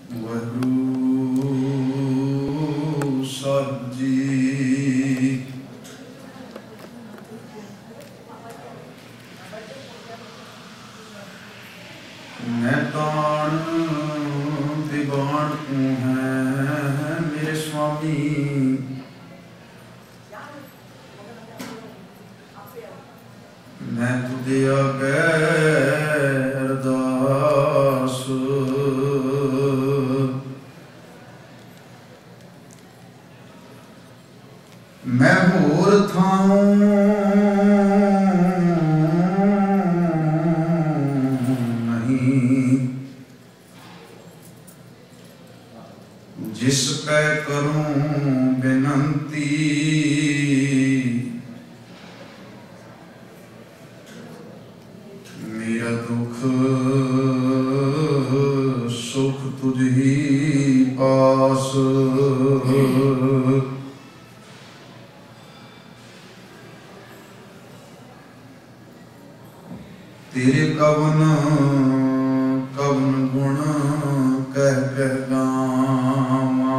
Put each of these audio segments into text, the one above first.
ਵਾਹਿਗੁਰੂ ਸਾਹਿਬ ਜੀ। मैं ताण दिवान तू है मेरे स्वामी, मैं तुझे आगे अरदास, मैं होर थाऊं जिस कै करूं बिनंती, मेरा दुख सुख तुझ ही पास, तेरे कवन कवन गुण कह कह गावां,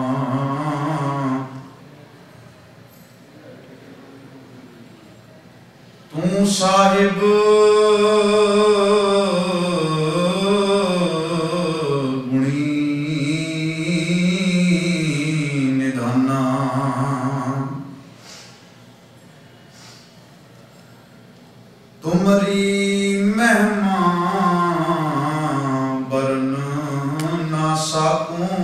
तू साहिब गुणी निधाना, तुमरी महिमा बरन ना साकूं,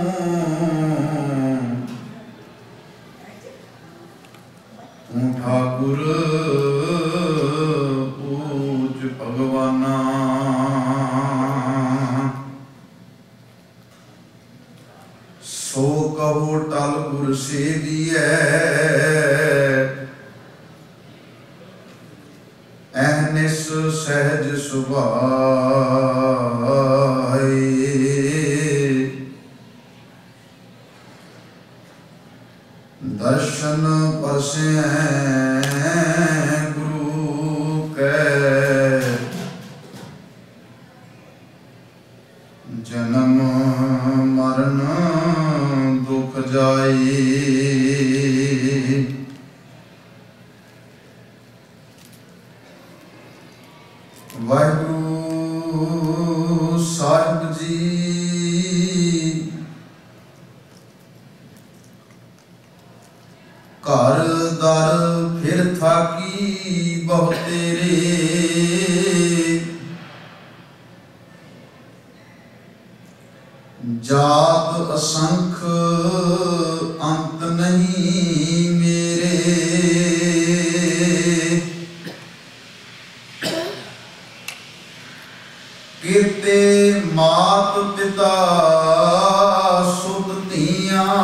तू ठाकुर पूज भगवाना, सो कहो टल गुर सेविए, अहनिस सहज सुभाए, दर्शन पसे गुरु के, जन्म मरण दुख जाए, वाहिगुरू साहिब जी। घर दर फिर थाकी बहु तेरे, जात असंख अंत नहीं मेरे, कीते मात पिता सुत धीआं,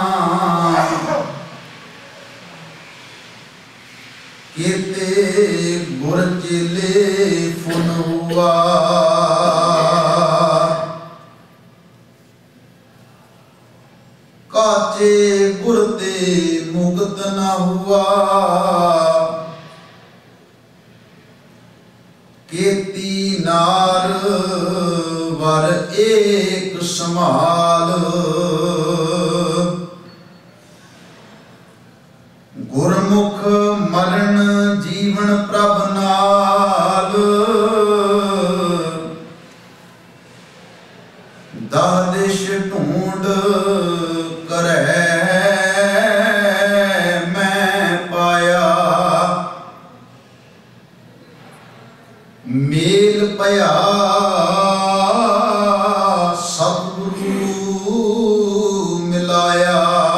कीते गुर चेले फुन हुआ, काचे गुर ते मुक्त न हुआ, केती नार वर एक समाल, गुरमुख मरण जीवन प्रभ नाल, दह दिश ढूंढ करे मैं पाया, मेल पया सतगुरु मिलाया,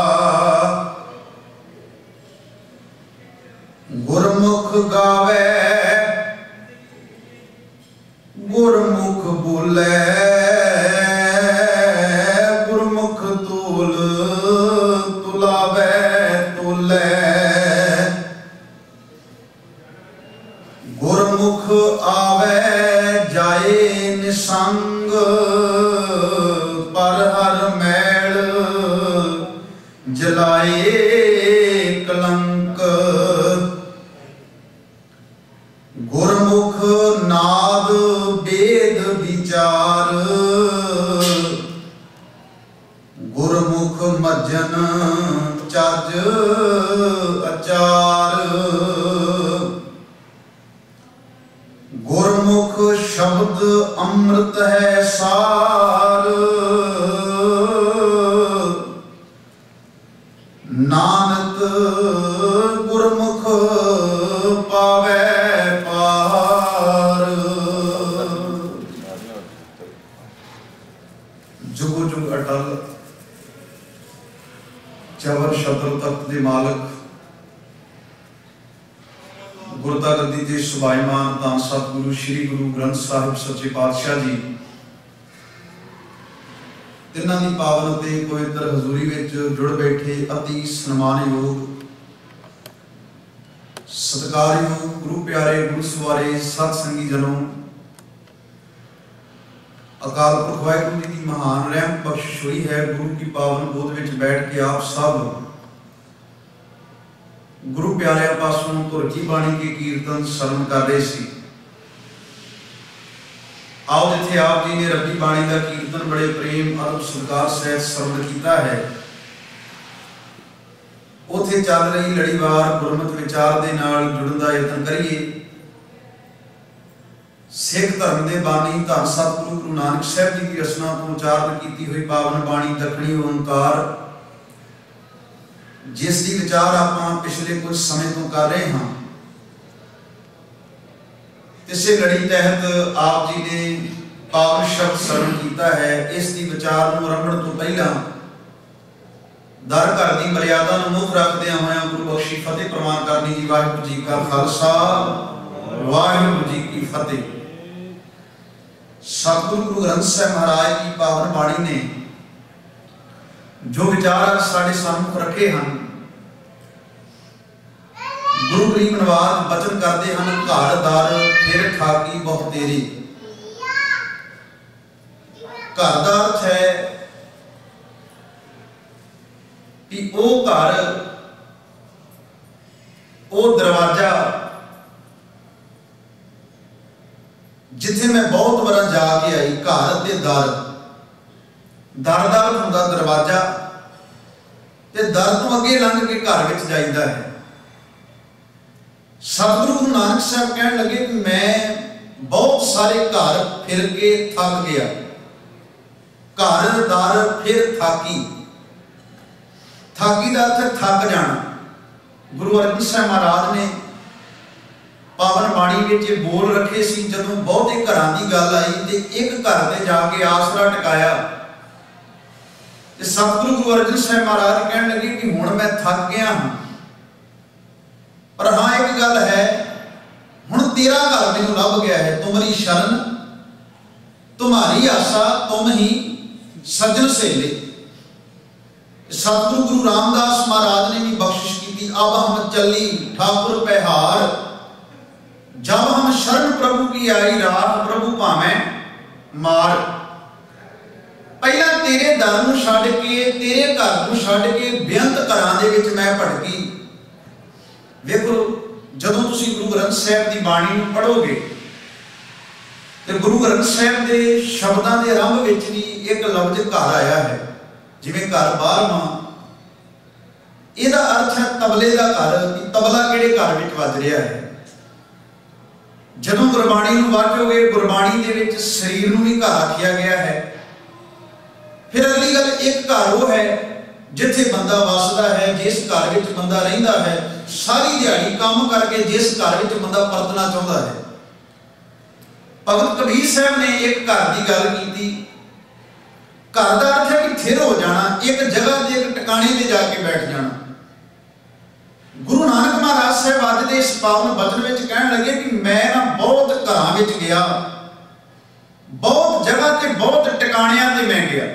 गुरमुख गावे गुरमुख बोले, गुरमुख तोल तुलावे तोले, गुरमुख आवे जाए निसंग, पर हर मैल जलाए कलंक, गुरमुख नाद वेद विचार, भजन चज अचार, गुरमुख शब्द अमृत है सार, नानक गुरमुख पावे पार। जुग जुग अटल चवर शतर तख्त दे मालक गुरता गद्दी ते सुभाईमान धन सतगुरु श्री गुरु ग्रंथ साहिब सच्चे पातशाह जी तिन्हां दी पावन ते पवित्र हजूरी विच जुड़ बैठे अति सन्मानयोग सत्कारयोग गुरु प्यारे गुरु सवारे सत संगी जनों, अकाल पुरख वाहिगुरू जी की महान रहमत बख्शिश हुई है। गुरु की पावन गोद विच बैठ के आप सब गुरु प्यारिया पासों तुर की बाणी के कीर्तन सरन कर रहे सी। आओ जिथे आप जी ने रब्बी बाणी का कीर्तन बड़े प्रेम और सत्कार सहित सरन किया है, उथे चल रही लड़ीवार गुरमत विचार दे नाल जुड़न दा यतन करिए। सिख धर्म के बानी धन सतगुरु गुरु नानक साहब जी की रचना तो उचारण की हुई पावन बाणी दखणी ओंकार, जिसकी विचार आप पिछले कुछ समय तो कर रहे हैं, इसे लड़ी तहत आप जी ने पावन शब्द सरन किया है। इसकी विचार को रंभण तो पहला दर घर की मर्यादा मुख रखद्या होया गुरु बख्शी फतेह प्रवान करनी जी। वाहिगुरू जी का खालसा वाहिगुरू जी की फतेह। सतगुरु गुरु ग्रंथ साहिब महाराज की पावन बाणी ने जो विचार आज साढ़े सामने रखे हैं, गुरु गरीब नवाज बचन करते हैं घर दर फिर ठाकी बहुत तेरी। घर का अर्थ है कि वो घर वो दरवाजा जिथे मैं बहुत बार जाके आई। घर के दर दर का अर्थ होंदा दरवाजा, ते दर तो अगे लंघ के घर में जाइदा है। सतगुरु गुरु नानक साहब कहने लगे कि मैं बहुत सारे घर फिर के थक गया। घर दर फिर थाकी, थाकी का अर्थ थक जाना। गुरु अर्जन साहब महाराज ने पावन बाणी में बोल रखे सी, जदों बहुते घरां दी गल आई ते एक घर ते जाके आसरा टिकाया, सतगुरु गुरु अर्जन साहब महाराज कहने लगे कि हुण मैं थक गया हाँ, पर हाँ एक गल है, हुण तेरा घर मैनूं लभ गया है। तुम्हारी शरण तुम्हारी आशा तुम ही सज्जन सेले। सतगुरु गुरु रामदास महाराज ने भी बख्शिश की, अब हम चली ठाकुर पहाड़, जब हम शरण प्रभु की आई राह प्रभु भावें मार। पहला तेरे दर नूं छड्ड के तेरे घर नूं छड्ड के बेअंत घरां दे विच मैं भटकी। देखो जदों तुसीं गुरु ग्रंथ साहिब की बाणी नूं पढ़ोगे तो गुरु ग्रंथ साहिब के शब्दों के आरंभ विच भी एक लफ्ज घर आया है, जिवें घर 12वां, इहदा अर्थ है तबले का घर। तबला किहड़े घर विच वज रहा है। जदों गुरबाणी नूं वाचोगे, गुरबाणी दे विच शरीर नूं भी घर आखिया गया है। फिर अगली गल, एक घर वो है जिथे बंदा वसदा है, जिस घर विच बंदा रहिंदा है, सारी दिहाड़ी काम करके जिस घर विच बंदा परतना चाहता है। भगत कबीर साहब ने एक घर की गल की। घर का अर्थ है कि थिर हो जाना, एक जगह से एक टिकाने से जाके बैठ जाना। गुरु नानक महाराज साहब अज के इस पावन वचन में कहने लगे कि मैं ना बहुत घरां विच गया, बहुत जगह से बहुत टिकाणियां ते मैं गया।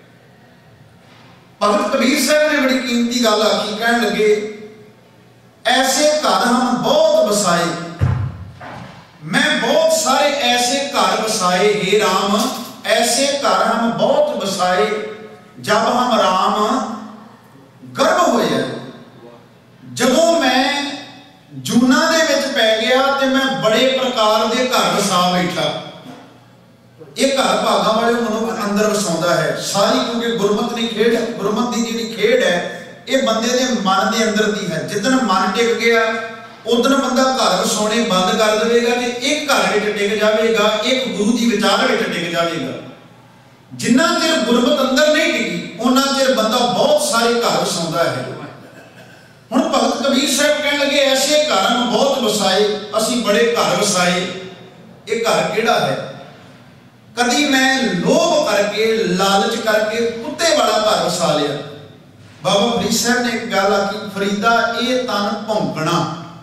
भगत कबीर साहब ने बड़ी कीमती गल आखी, कहने लगे ऐसे घर हम बहुत बसाए, मैं बहुत सारे ऐसे घर बसाए हे राम, ऐसे घर हम बहुत बसाए जब हम राम गर्भ होए। जदों मैं जूना दे विच पै गया ते मैं बड़े प्रकार के घर बसा बैठा। ਇਹ ਘਰ ਭਾਗਾਂ ਵਾਲੇ ਮਨੁੱਖ ਅੰਦਰ ਵਸਾਉਂਦਾ ਹੈ ਸਾਰੀ, क्योंकि गुरमत की खेड, गुरमत की जी खेड है ये बंदे के मन के अंदर दी है। जिदन मन टिक गया उदन बंदा घर वसाने बंद कर देगा कि एक घर में टिक जाएगा, एक गुरु की विचार में टिक जाएगा। जिन्ना चिर गुरमत अंदर नहीं टिकी उन्ना चिर बंदा बहुत सारे घर वसाउंदा है। हुण भगत कबीर साहब कहन लगे ऐसे घर हम बहुत वसाए, असी बड़े घर वसाए। ये घर किहड़ा है? कदी मैं लोभ करके लालच करके कुत्ते वाला घर वसा लिया। बाबा फरीद साहब ने एक गल आखी, फरीदा ये तन भौंकना।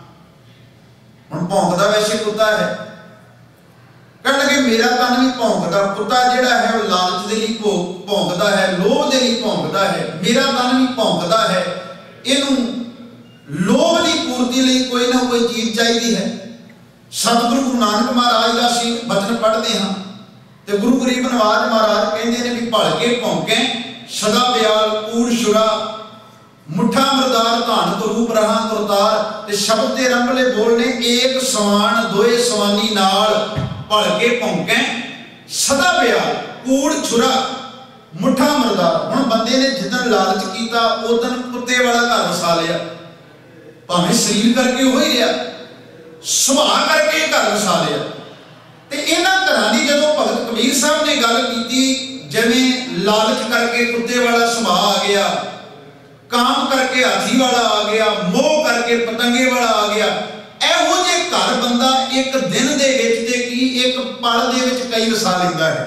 हुण भौंकदा वैसे कुत्ता है, कहने लगे मेरा तन भी भौंकदा। कुत्ता जिहड़ा है वो लालच दे लई भौंकदा है, लोभ दे लई भौंकदा है, मेरा तन भी भौंकदा है। इहनूं लोभ की पूर्ति लई कोई ना कोई चीज़ चाहिए है। सतगुरु गुरु नानक महाराज का असीं बचन पढ़ते हाँ तो गुरु गरीब नवाज महाराज कहते हैं भी भल के भौंके सदा ब्याल कूड़ छुरा मुठा मरदार धान तो रूप रहा तुरतार। ते शब्द के रंगले बोलने एक सवान दोए सवानी नाल भल के भौंके सदा ब्याल कूड़ छुरा मुठा मरदार। हुण बंदे ने जिदन लालच किया उदन कुत्ते वाला घर वसा लिया, भावें शरीर करके हो ही रहा, सुभाव करके घर वसा लिया। ते इन्हां घरां दी जदों भगत कबीर साहब ने गल कीती, जिवें लालच करके कुत्ते वाला सुभाव आ गया, काम करके हाथी वाला आ गया, मोह करके पतंगे वाला आ गया। इहो जे घर बंदा एक दिन दे विच ते की एक पल दे विच कई वसा लैंदा है।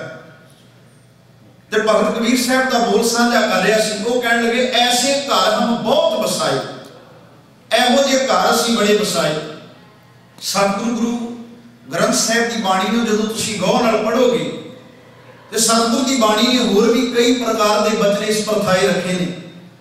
ते भगत कबीर साहब दा बोल साझा कर रहा सी, वो कहण लगे ऐसे घर हम बहुत वसाए, इहो जे घर असीं बड़े वसाए। सतगुरु गुरु ग्रंथ साहिब की बाणी में जो तुम गौर नाल पढ़ोगे तो सतगुरु की बाणी ने होर भी कई प्रकार के बचने इस परथाए रखे ने।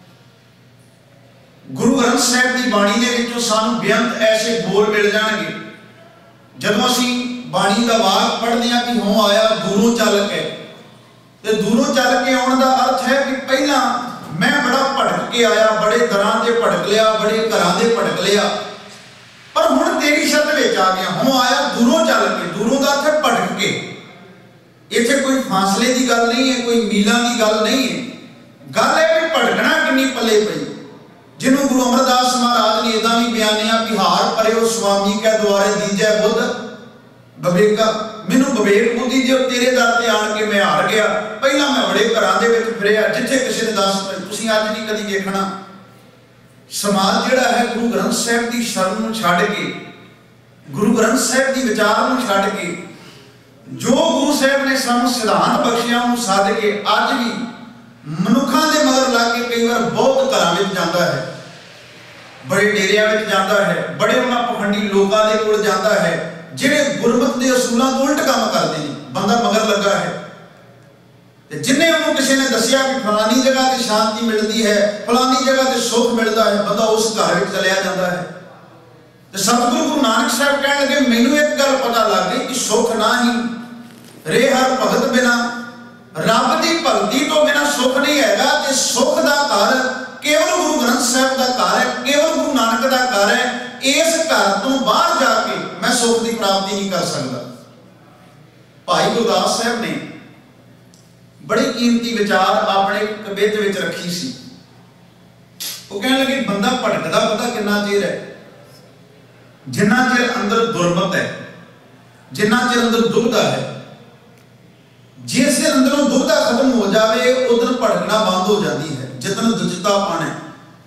गुरु ग्रंथ साहिब की बाणी के विचों सानूं बेअंत ऐसे बोल मिल जाएंगे। जदों असीं बाणी का वाक पढ़ते हैं कि हों आया दूरों चल के, तो दूरों चल के आने का अर्थ है कि पहला मैं बड़ा भटक के आया, बड़े दरां से भटक लिया, बड़े घरां से भटक लिया, पर हुण तेरी शत विच आ गया। हों आया दूरों चल के, दूरों का अर्थ भटक के। इत्थे कोई फासले की गल नहीं है, कोई मीलों की गल नहीं है। गल है कि भटकना किन्नी पले पई। जिन्होंने गुरु अमरदास महाराज ने इदां भी बयानिया कि हार परे स्वामी कै द्वारे दीजै बुद्ध बवेका। मैनू विवेक बुद्धि जो तेरे दर ते आण के मैं हार गया। पहला मैं बड़े घरां दे विच फिरिया, जिथे किसी ने दस तुसीं अज नहीं कदी देखना समाज जिहड़ा है गुरु ग्रंथ साहिब की शरण नूं छड्ड के, गुरु ग्रंथ साहिब की विचार नूं छड्ड के, जो गुरु साहिब ने सानूं सिद्धांत बख्शिया नूं सद के अज भी मनुखां दे मगर लग के कई बार बहुत घरां विच जांदा है, बड़े डेरियां विच जांदा है, बड़े उन्हां पखंडी लोकां दे कोल जांदा है जिहड़े गुरमत दे असूलां तो उल्ट काम करदे ने। बंदा मगर लगा है जिन्हें उन्होंने किसी ने दसिया कि फलानी जगह से शांति मिलती है, फलानी जगह से सुख मिलता है, बंदा उस घर में चलिया जाता है। तो सतगुरु गुरु नानक साहब कहने लगे मैनू एक गल पता लग गई कि सुख ना ही रे हर भगत बिना, रब की भगती तो बिना सुख नहीं हैगा। ते सुख का घर केवल गुरु ग्रंथ साहब का घर है, केवल गुरु नानक का घर है। इस घर तो बाहर जाके मैं सुख की प्राप्ति नहीं कर सकता। भाई गुरदास साहब ने बड़ी कीमती विचार अपने कवित विच रखी सी। वो कहने लगे बंदा भटकदा पता कितना चिर है, जिन्ना चिर अंदर दुर्मत है, जिन्ना चिर अंदर दुविधा है। जिस दिन अंदरों दुविधा खत्म हो जाए उधर भटकना बंद हो जाती है। जितन दुचितापन है,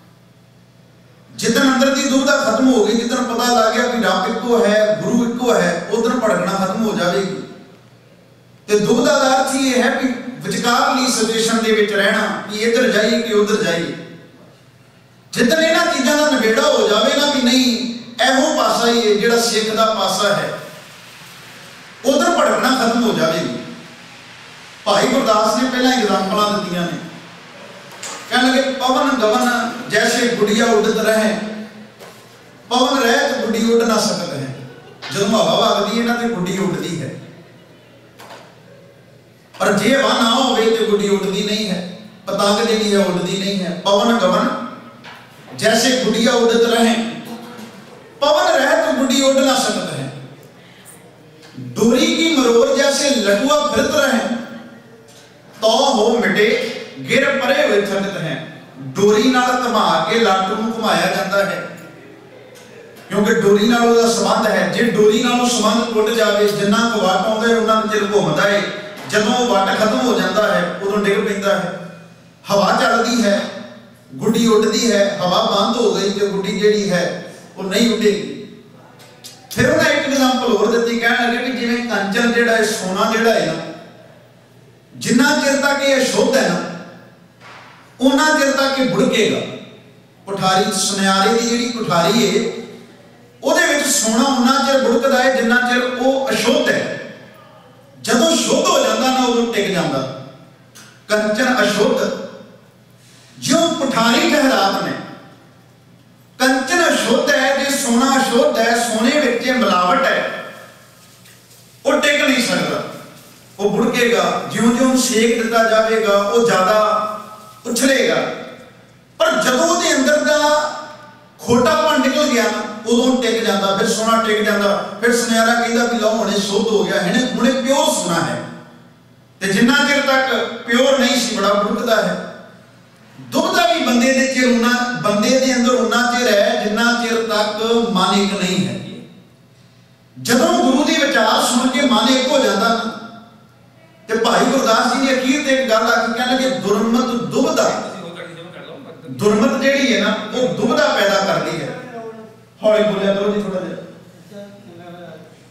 जितन अंदर की दुविधा खत्म हो गई, जितन पता लग गया कि रब इको है, गुरु इको है, उधर भटकना खत्म हो जाएगी। तो दुविधा का अर्थ ये है कि विचकारली सिचुएशन दे विच रहना कि इधर जाइए कि उधर जाइए। जितन इन्हां चीज़ों का नबेड़ा हो जाए ना कि नहीं इहो पासा ही है जिहड़ा सिख का पासा है, उधर भटकना खत्म हो जाएगी। भाई गुरदास ने पहला एग्जाम्पल दित्तियां ने, कहने लगे पवन गवन जैसे गुड़िया उड़त रहे, पवन रहे तो गुड्डी उड़ ना सकत है। जब हवा वगदी है ना तो गुड्डी उड़ती है, पर जे हवा ना हो तो गुड्डी उड़ती नहीं है, पतंग जी है उड़ती नहीं है। पवन गवन जैसे गुड़िया उड़त रहे, पवन रहे तो गुड्डी उड़ ना सकत है। डोरी की मरोड़ जैसे ऐसे लटुआ फिरत रहे तो हो मिटे गिर परे हुए थकत हैं। डोरी नाल घुमा के लाटू नूं घुमाया जाता है क्योंकि डोरी नाल उहदा संबंध है। जे डोरी नालों संबंध टुट जाए जिन्ना क वट आउंदा है उन्ना चिर घुमदा है, जदों वट खत्म हो जाता है उदों डिग पैंदा है। हवा चलती है, गुड्डी उड़ती है, हवा बंद हो गई तो गुड्डी जिहड़ी है वो नहीं उड़ेगी। फिर उन्हें एक एग्जाम्पल होर दी, कह लगे कि जिवें कंचन जिहड़ा है सोना जिहड़ा है ना जिन्ना चिर तक ये शुद्ध है ना उन्ना चिर तक ये बुड़केगा। कुठारी सुनियारे की जिहड़ी कुठारी है ਉਹਦੇ ਵਿੱਚ सोना उन्ना चिर बुड़कदा है जिन्ना चिर वो अशुद्ध है। जदों शुद्ध हो जाता ना उदों टिक जाता। कंचन अशुद्ध जो कुठारी ठहराव ने, कंचन अशुद्ध है जे सोना अशुद्ध है, सोने विच मिलावट है, वो टिक नहीं सकता, वो बुड़केगा। ज्यों ज्यों सेक दिता जाएगा वो ज्यादा उछलेगा। पर जदों उहदे अंदर दा खोटापन निकल गया ना उदों टिक जाता, फिर सोना टिक जाता। फिर सुनियारा कहता भी लो हुणे शुद्ध हो गया है, हुणे प्योर सोना है। ते जिन्ना चिर तक प्योर नहीं सी बड़ा बुड़कदा है। दुबदा भी बंदे दे चिर उन्ना, बंदे दे अंदर उन्ना चिर है जिन्ना चिर तक मन एक नहीं है। जदों गुरु दी विचार सुन के मन एक हो जाता ना ते भाई गुरदास जी ने अखीर ते एक गल आखी, कहने लगे दुरमत दुबदा, दुरमत जिहड़ी है ना वो दुबदा पैदा करती है। हौली बोलिया करो जी थोड़ा जिहा।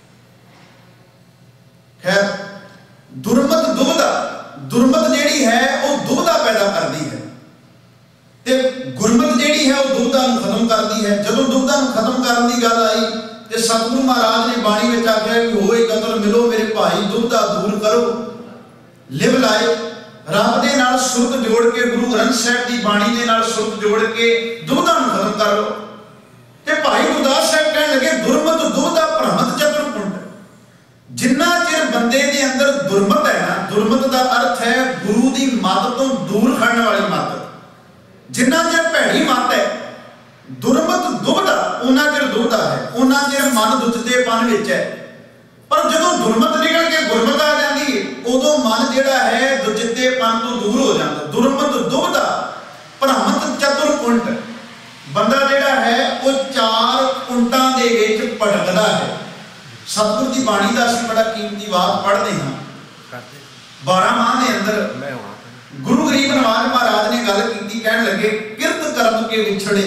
खैर दुरमत दुबदा, दुरमत जिहड़ी है वो दुबदा पैदा करती है ते गुरमत जिहड़ी है वो दुबदा नूं खत्म करती है। जदों दुबदा नूं खत्म करन दी गल आई ते सतगुरु महाराज ने बाणी विच आख्या कि होए कतल मिलो मेरे भाई दुबदा दूर करो, लिव लाए। रब दे नाल सुरत जोड़ के गुरु ग्रंथ साहिब की बाणी दे नाल सुरत जोड़ के दुबदा नूं खत्म कर लो। ते भाई गुरदास साहब कहने लगे दुरमत दुबदा भ्रमत चतुरकुंड। जिन्ना चिर बंदे दे अंदर दुरमत है ना, दुरमत का अर्थ है गुरु की मत तो दूर खड़ने वाली मत। जिन्ना चिर भैड़ी मत है दुरमत दुबदा उन्ना चिर दुबदा है, उन्ना चिर मन दुचतेपन विच है। पर जदों दुरमत निकल के गुरमत आ जाती है उदों मन जिहड़ा है दुचतेपन तो दूर हो जाता। दुरमत दुबदा भ्रमत चतुरकुंड। बंदा जिहड़ा है वो चार कुंटां दे विच भटकदा है। सतगुर की बाणी का असीं बड़ा कीमती वाक पढ़ते हैं। 12 माह के अंदर गुरु गरीब नवाज महाराज ने गल की, कहने लगे किरत कर्म के विछड़े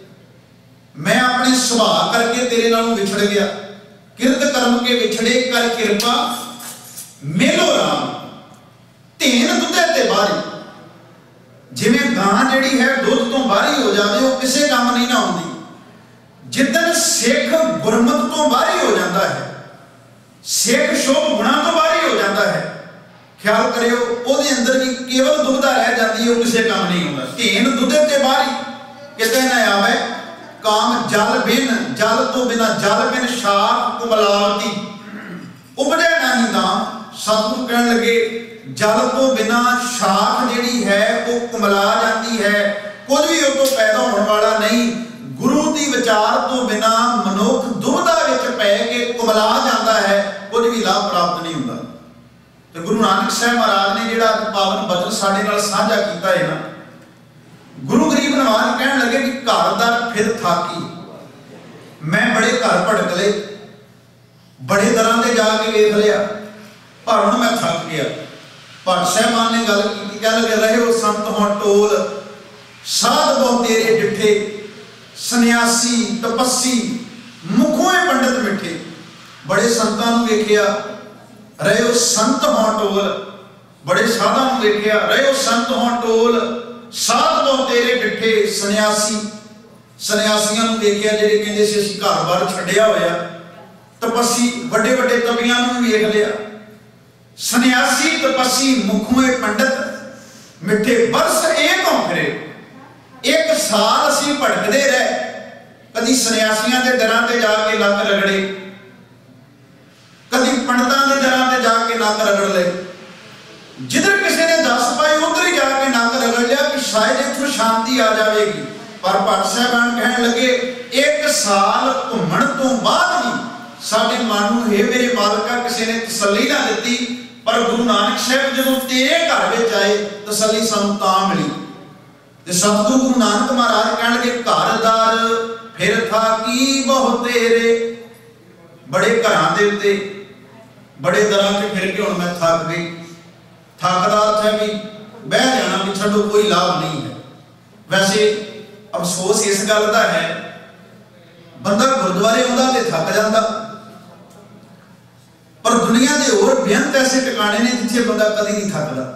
मैं अपने सुभाव करके तेरे नालों विछड़ गया। किरत कर्म के विछड़े कर किरपा मेलो राम धेन दुधे ते बारी। जिवें गां जिहड़ी है दुध तो बाहरी हो जाए वो किसी काम नहीं ना आउंदी। जिद्दन सिख गुरमत तो बाहरी हो जाता है, सिख शुभ गुणा तो बाहरी हो जाता है, ख्याल करियो ਉਹਦੇ अंदर भी केवल दुबदा रह जाती है, वो किसी काम नहीं होता। धेन दुधे ते बाहरी किते ना आवे। काम जल बिन, जल तो बिना जल बिन शाख कुमलावती उपजे नहीं दाम। सतगुरु कहने लगे जल तो बिना शाख जिहड़ी है वो कुमला जाती है, कुछ भी उस तो पैदा होने वाला नहीं। गुरु की विचार तो बिना मनुख दुबदा विच पै के कुमला जाता है, कुछ भी लाभ प्राप्त नहीं होता। तो गुरु नानक साहब महाराज ने जिहड़ा पावन बचन साडे नाल साझा कीता है ना, गुरु गरीब नवाज कहने लगे कि घर दा फिर थाकी मैं बड़े घर भड़क ले, बड़े दरां ते जाके वेख लिया पर हुण मैं थक गया। भट्ट साहबान ने गल की, कह लगे रहे हो संत हों टोल साध बहु तेरे डिठे, सन्यासी तपस्सी मुखों पंडित मिठे। बड़े संतां नूं वेखिया रहे हो संत हों टोल, बड़े साधां नूं वेखिया रहे हो संत हों टोल साध बहु तेरे डिठे। सन्यासी सन्यासियां नूं वेखिया जिहड़े कहंदे सी असीं घर बार छड्डिया होया। तपस्सी वड्डे वड्डे तपियां नूं भी वेख लिया। सन्यासी तपस्सी मुखों पंडित मिठे। बरस एक हों फिरे, एक साल असीं भटकदे रहे, कदी सन्यासियां दे दरां ते जाके लक रगड़े, कदी पंडितां दे दरां ते जाके नक रगड़ ले। जिधर किसी ने दस पाए उधर ही जाके नक रगड़ लिया कि शायद इत्थों शांति आ जाएगी। पर भट्ट साहबान कहने लगे एक साल घूमण तो बाद भी साडे मन नूं हे मेरे मालका किसी ने तसल्ली ना दित्ती, पर गुरु नानक साहब जदों तेरे घर विच आए तसल्ली सानूं तां मिली। ते सतगुरु गुरु नानक महाराज कहण लगे घर दर फिर था की बहु तेरे। बड़े घरां दे उत्ते बड़े दरां च फिर के हुण मैं थक गई। थकदा अर्थ है भी बह जाना, भी छड्डो कोई लाभ नहीं है। वैसे अफसोस इस गल दा है, बंदा गुरुद्वारे आउंदा ते थक जांदा, पर दुनिया के होर बेअंत ऐसे टिकाणे ने जिथे बंदा कभी नहीं थकदा।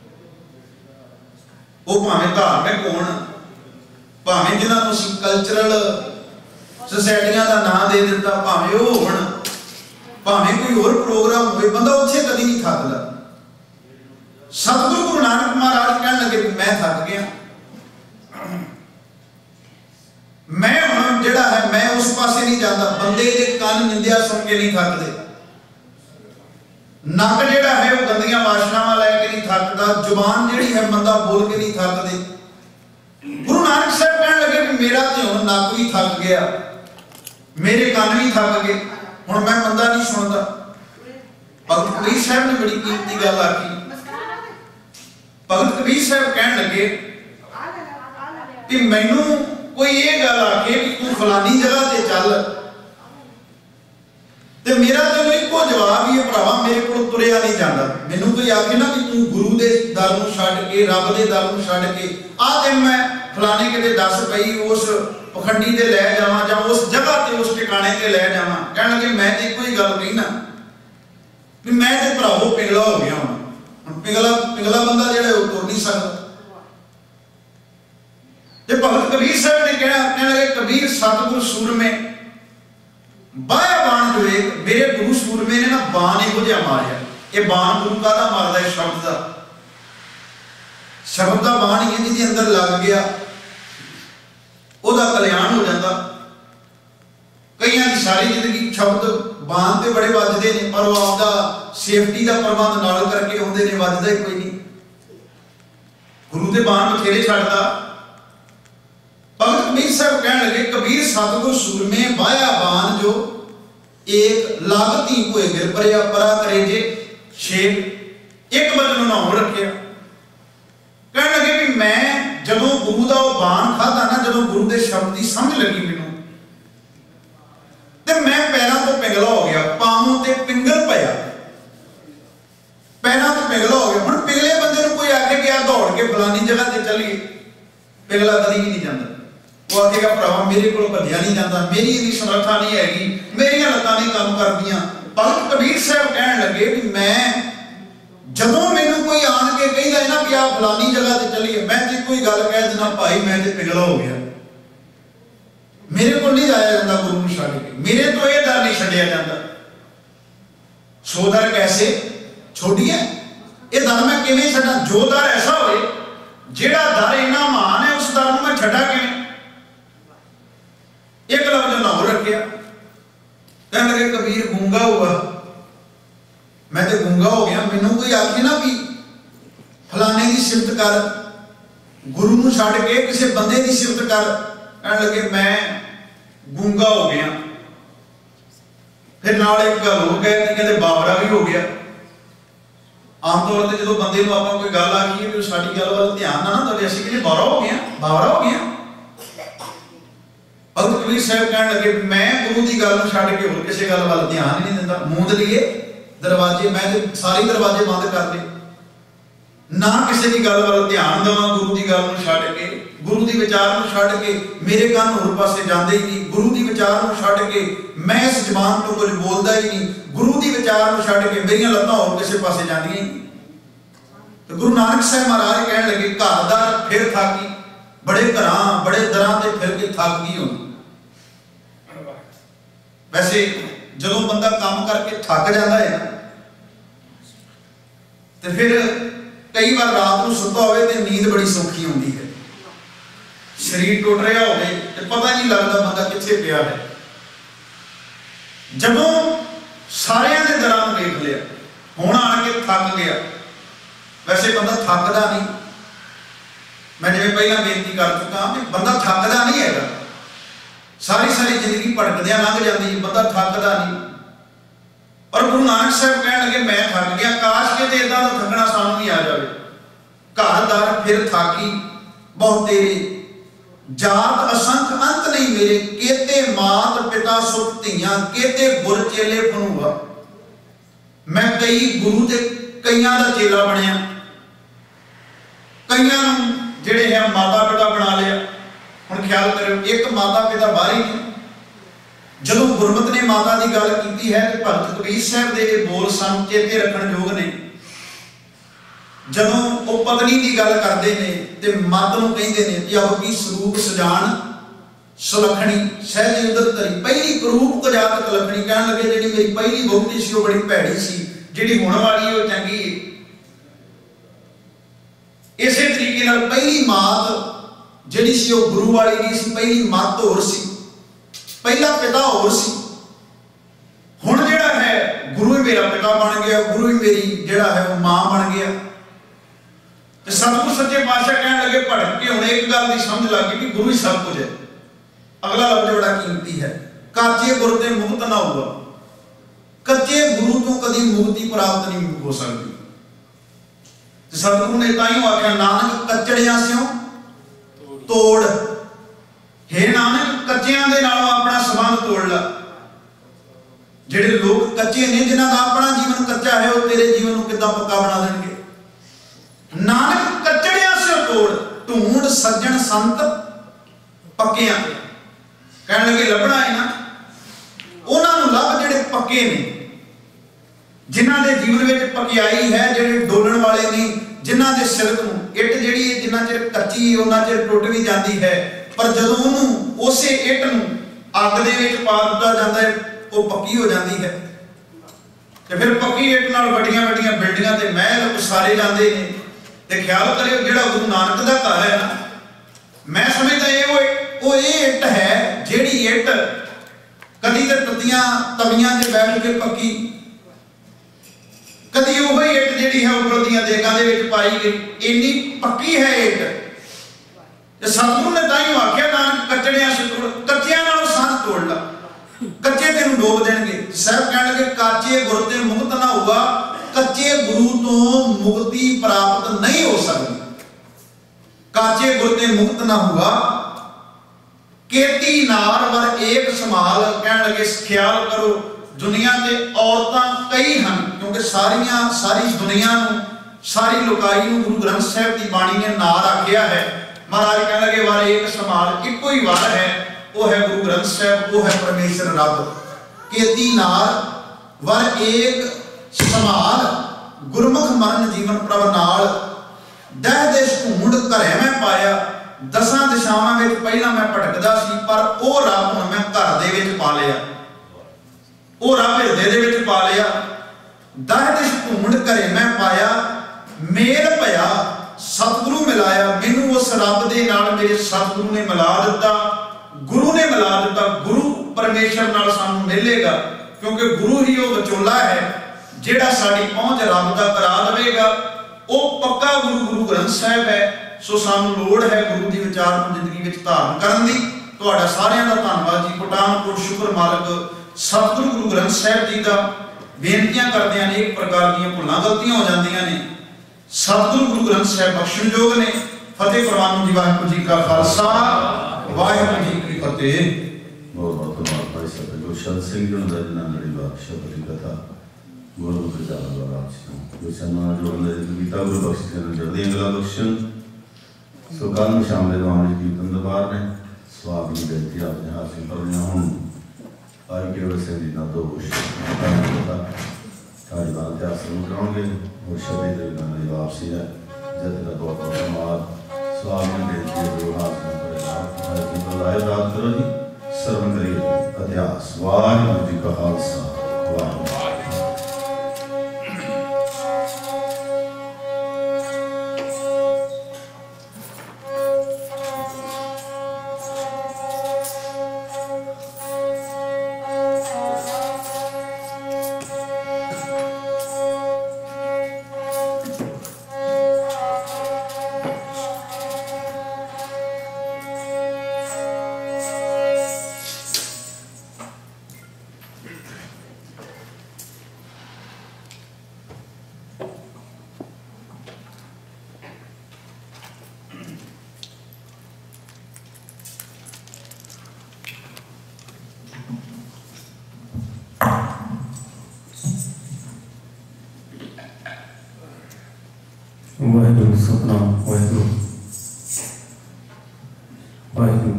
वो भावें धार्मिक होण, भावें जिन्हां नूं असीं कल्चरल सोसाइटियां दा नाम दे दिता, भावें वो होण, भावें कोई होर प्रोग्राम होवे, बंदा उत्थे कभी नहीं थकदा। सतगुरु गुरु नानक महाराज कहण लगे मैं थक गया, मैं हुण जिहड़ा है मैं उस पासे नहीं जाता। बंदे दे कान निंदिया सुन के नहीं थकदे, नक जिहड़ा है वो गंदियां वासनावां लैके नहीं थकदा, जुबान जिहड़ी है बंदा बोल के नहीं थकदे। गुरु नानक साहब कहण लगे कि मेरा ते हुण नक भी थक गया, मेरे कान भी थक गए, हुण मैं बंदा नहीं सुनदा। भगत कबीर साहब ने बड़ी कीमती गल आखी। भगत कबीर साहब कहण लगे कि मैनू कोई ये गल आखे कि तू फलानी जगह ते चल, ते मेरा तेन एको जवाब ही है भरावा मेरे को तुरिया नहीं जाता। मैनू कोई आखे ना कि तू गुरु के दर नूं छड्ड के रब के दर नूं छड्ड के आ तेन मैं फलाने किते दस पई उस पखंडी ते लै जावां जां उस जगह ते उस ठिकाने ते लै जावां। कहण लगे मैं ते कोई गल कही ना कि मैं ते भरावो पिघला हो गया। हुण पिघला बंदा जिहड़ा वो तुर नहीं सकदा। ते भगत कबीर साहब ने कहने लगे कबीर सतगुर सूरमे बाया बाण जो एक मेरे गुरु सूरमे ने ना बाण इहो जिहा मारिया। ये बाण गुरु काहदा मारदा है? शब्द दा। शब्द दा बाण ही जिहदे अंदर लग गया ओहदा कल्याण हो जाता। कईयां दी सारी जिंदगी शब्द बाण ते बड़े वजदे ने, पर वो आपदा सेफ्टी का प्रबंध नाल करके आउंदे ने, वजदा ही कोई नहीं। गुरु दे बाण बथेरे छड्डदा। भगत कबीर साहब कहने लगे कबीर सतगुर सूरमे बाया बाण जो एक लागती कोई गिर परया परा करे जे छेक एक वचन ना हो रखिया। कहने लगे कि मैं जदों गुरु का वह बाण खाधा ना, जदों गुरु के शब्द की समझ लगी मैनू, ते मैं पैरों तो पिघला हो गया, पांवों ते पिंगल पया, पैरों तो पिघला हो गया। हुण पिघले बंदे नूं कोई आखे कि आ दौड़ के फलानी जगह ते चलिए, पिघला कभी भी नहीं जाता। वो आखेगा भरावा मेरे को भजिया नहीं जाता, मेरी इतनी समर्था नहीं हैगी, मेरिया लत्तां नहीं काम करदियां। भगत कबीर साहब कहने लगे कि मैं जदों मैनू कोई आन के कहदा है ना कि आप फलानी जगह ते चलिए, मैं ते कोई गल कह देना भाई मैं ते पिघला हो गया, मेरे को नहीं जाया जाता गुरु नूं छड्ड के, मेरे तो यह डर नहीं छड्डिया जाता। सो डर कैसे छोड़िए, ये डर मैं किवें छड्डां? जो डर ऐसा होए जिहड़ा डर इन्ना महान है उस डर नूं मैं छड्डां किवें? एक लफ्ज ना हो रखिया। कहने लगे कबीर गूंगा हुआ, मैं तो गूंगा हो गया, मैनू कोई आखे ना भी फलाने की सिफत कर, गुरु नूं छड्ड के किसी बंदे की सिफत कर। कहने लगे मैं गूंगा हो गया। फिर नाल एक गल हो गई, कहते बावरा भी हो गया। आम तौर पर जो बंदे नूं आपां कोई गल आखीए कि साडी गल वल ध्यान ना दे, असीं कहते बावरा हो गया, बावरा हो गया। भगत कबीर साहब कहने लगे मैं गुरु की गल छड्ड के होर किसी गल वल ध्यान ही नहीं दिंदा। मूंद लिए दरवाजे, मैं तो सारे दरवाजे बंद कर दे, ना किसी की गल वल ध्यान देवां, गुरु की गल छड्ड के, गुरु की विचार नूं छड्ड के मेरे कान होर पासे जांदे ही नहीं, गुरु की विचार नूं छड्ड के मैं इस जबान तो कुछ बोलदा ही नहीं, गुरु की विचार नूं छड्ड के मेरियां लत्तां होर किसी पासे जांदियां ही नहीं। तो गुरु नानक साहब महाराज कहने लगे घर दर फिर थाकी, बड़े घरां बड़े दरां ते फिर के थक गई होनी। वैसे जो बंदा काम करके थक जाता है ना, तो फिर कई बार रात को सुता हो तो नींद बड़ी सौखी आती है, शरीर टुट रहा हो तो पता नहीं लगता बंदा कित्थे पिया है। जदों सारियां दे दरां नूं देख लिया, हुण आण के थक गया। वैसे बंदा थकदा नहीं, मैं जिवें पहला बेनती कर चुका कि बंदा थकदा नहीं है, सारी सारी जिंदगी भटकदियां लंघ जाती, बंदा थकदा नहीं। और गुरु नानक साहब कहने लगे मैं थक गया, काश के इदा का थकना सानू भी आ जाए। घर दर फिर थाकी बहुत तेरे, जात असंख अंत नहीं मेरे, केते मात पिता सुख धियां, केते गुर चेले फनूआ। मैं कई गुरु ते कईयां दा चेला बनया, कईयां जिहड़े है माता पिता बना लिया। हुण ख्याल करो, एक माता पिता बाहर ही नहीं। जदों गुरमत ने माता की गल की है तो भगत कबीर साहब के बोल सन चेते रखण योग ने। जदों वो पत्नी की गल करते हैं तो मत नूं कहंदे ने कि अब की स्वरूप सजान सुलखणी सहज उदत धरी, पहली करूप को जात कलखणी। कहण लगे जिहड़ी मेरी पहली बहुती सी वो बड़ी भैड़ी सी, जिहड़ी होण वाली वो चंगी है। इसे तरीके नाल पहली मात जिहड़ी सी वो गुरु वाली नहीं सी, पहली मत होर सी, पहला पिता होर सी। हुण जिहड़ा है गुरु ही मेरा पिता बन गया, गुरु ही मेरी जिहड़ा है वो मां बन गया। तो सतगुरु सच्चे पातशाह कहने लगे भटक के हुण एक गल दी समझ लग गई कि गुरु ही सब कुछ है। अगला लफ्ज बड़ा कीमती है, काचे गुरु ते मुक्त ना हुआ। कच्चे गुरु तो कभी मुक्ति प्राप्त नहीं हो सकती। तो सतगुरु ने ताइयों आख्या नानक कच्चड़ियां स्यों तोड़, हे नानक कच्चियां दे नालों अपना संबंध तोड़ ला। जिहड़े लोग कच्चे ने, जिन्हां दा अपना जीवन कच्चा है, वो तेरे जीवन को किद्दां पक्का बना देंगे। नानक कच्चड़ियां से तोड़, ढूंढ सज्जन संत पक्कियां। कहने लगे लभना है ना उन्हां नूं लभ जिहड़े पक्के ने, जिन्हां दे जीवन विच पक्याई है, जिहड़े डोलण वाले नहीं, जिन्हां दे सिर नूं इट जिहड़ी जिन्ना चिर कच्ची है उन्ना चिर टुट भी जाती है, पर जदों उहनूं उसे इट नूं अग दे विच पा दित्ता जांदा है वो पक्की हो जाती है। ते फिर पक्की इट नाल वड्डियां वड्डियां बिल्डिंगां ते महल उसारे जांदे ने। ते ख्याल करियो जिहड़ा गुरु नानक दा घर है ना, मैं समझदा वो इट है जिहड़ी इट कदी ते तत्तियां तवियां ते बैठ के पक्की, कदी वो इट जिहड़ी है उबलदियां देगां दे विच पाई गई, इन्नी पक्की है इट। सतगुरु ने ताइयों आख्या नानक कच्चड़ियां से तोड़, कच्चियां नालों संत तोड़ ला, कच्चे तेनू डोब देंगे। साहब कहने लगे काचे गुरु ते मुक्त ना हुआ, कच्चे गुरु तो मुक्ति प्राप्त नहीं हो सकती। काचे गुरु ते मुक्त ना हुआ, केती नार वर एक संभाल। कहने लगे ख्याल करो दुनिया ते औरतां कई हैं, क्योंकि सारी दुनिया नूं सारी लोकाई नूं गुरु ग्रंथ साहिब की बाणी ने नार आख्या है। महाराज कहने लगे वार एक संभाल, इको ही वार है, वो है गुरु ग्रंथ साहिब, वो है परमेश्वर रब। केती नार वर एक संभाल, गुरमुख मरण जीवन प्रभ नाल। दह देश ढूंढ घरे मैं पाया, दसां दिशावां विच पहला मैं भटकदा सी, पर वो रब हुण मैं घर दे विच पा लिया, वो रब हिरदे दे विच पा लिया। दह देश ढूंढ घरे मैं पाया, मेल भया सतगुरु मिलाया। मैनू उस रब दे नाल मेरे सतगुरु ने मिला दिता, गुरु ने मिला दिता। गुरु परमेश्वर नाल सानू मिलेगा, क्योंकि गुरु ही वो विचोला है जिहड़ा साडी पहुंच रब दा करा देवेगा। वो पक्का गुरु गुरु ग्रंथ साहिब है। सो सानू लोड़ है गुरु दी विचार नूं जिंदगी विच धारण करन दी। तुहाडा सारिआं दा धन्नवाद जी। पठानकोट शुक्र मालक सतगुरु गुरु ग्रंथ साहिब जी दा बेनतियां करदिआं ने एक प्रकार दीआं भुल्लां गलतियां हो जांदियां ने, सतगुरु गुरु ग्रंथ साहिब बख्शण योग ने। फतेह प्रवान जी। वाहिगुरू जी का खालसा, वाहिगुरू जी की फतेह। बहुत बहुत धन्यवाद भाई साहब गुरशल सिंह जी ने जिन्होंने लड़ी बादशाह की कथा गुरु प्रचार द्वारा गुरसन्मान जो गीता गुरु बख्श जल्दी अगला बख्शन सो कल शाम हमारे कीर्तन दरबार ने स्वाब की बेनती आपने हासिल करने हूँ आई केवल से ना दो तालिबान के आश्रम कराओगे और शबीर वापसी है जब तक बहुत बहुत धन्यवाद। स्वाब ने बेनती गुरु हासिल करेगा रात करो जी सर्वन करिए इतिहास। वाहिगुरू जी का खालसा, वाहिगुरू। वाहिगुरु सतनाम वाहिगुरु वाहिगुरु।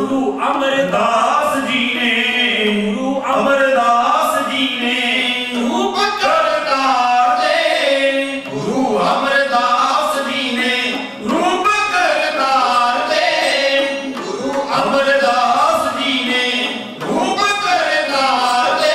गुरु अमरदास जी ने, गुरु अमरदास जी ने रूप करतार दे, गुरु अमरदास जी ने रूप करतार दे, गुरु अमरदास जी ने रूप करतार दे।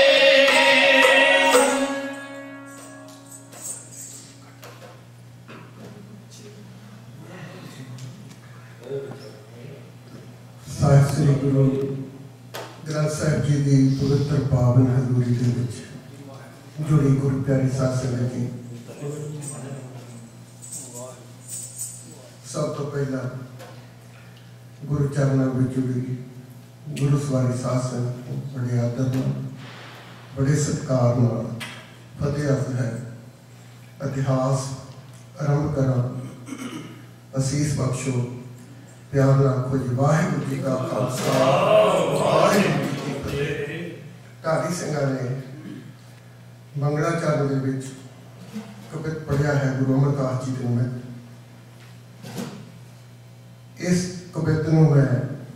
ਸਾਹਿਬ ਸ੍ਰੀ ਗੁਰੂ ਗ੍ਰੰਥ ਸਾਹਿਬ ਜੀ ਦੀ ਪਵਿੱਤਰ ਪਾਵਨ ਹਜ਼ੂਰੀ ਦੇ ਵਿੱਚ ਜੁੜੀ ਗੁਰੂ ਪਿਆਰੀ ਸਾਧ ਸੰਗਤ ਜੀ, ਸਭ ਤੋਂ ਪਹਿਲਾਂ ਗੁਰੂ ਚਰਨਾਂ ਵਿੱਚ ਜੁੜੀ ਗੁਰੂ ਸਵਾਰੀ ਸਾਧ ਸੰਗਤ ਨੂੰ ਬੜੇ ਆਦਰ ਨਾਲ, ਬੜੇ ਸਤਿਕਾਰ ਨਾਲ ਫਤਿਹ ਅਰਜ਼ ਹੈ। ਇਤਿਹਾਸ ਆਰੰਭ ਕਰਾਂ, ਅਸੀਸ ਬਖਸ਼ੋ, ਪਿਆਰ ਨਾਲ ਕੁਝ ਵਾਹਿਗੁਰੂ ਜੀ ਦਾ ਖਾਲਸਾ, ਵਾਹਿਗੁਰੂ ਜੀ ਕੀ ਫਤਿਹ। ਢਾਡੀ ਸਿੰਘਾਂ ਨੇ ਮੰਗਲਾਚਰਨ ਦੇ ਵਿੱਚ ਕਵਿਤ ਪੜ੍ਹਿਆ ਹੈ ਗੁਰੂ ਅਮਰਦਾਸ ਜੀ ਦੇ ਨਿਮਿਤ। ਇਸ ਕਵਿਤ ਨੂੰ ਮੈਂ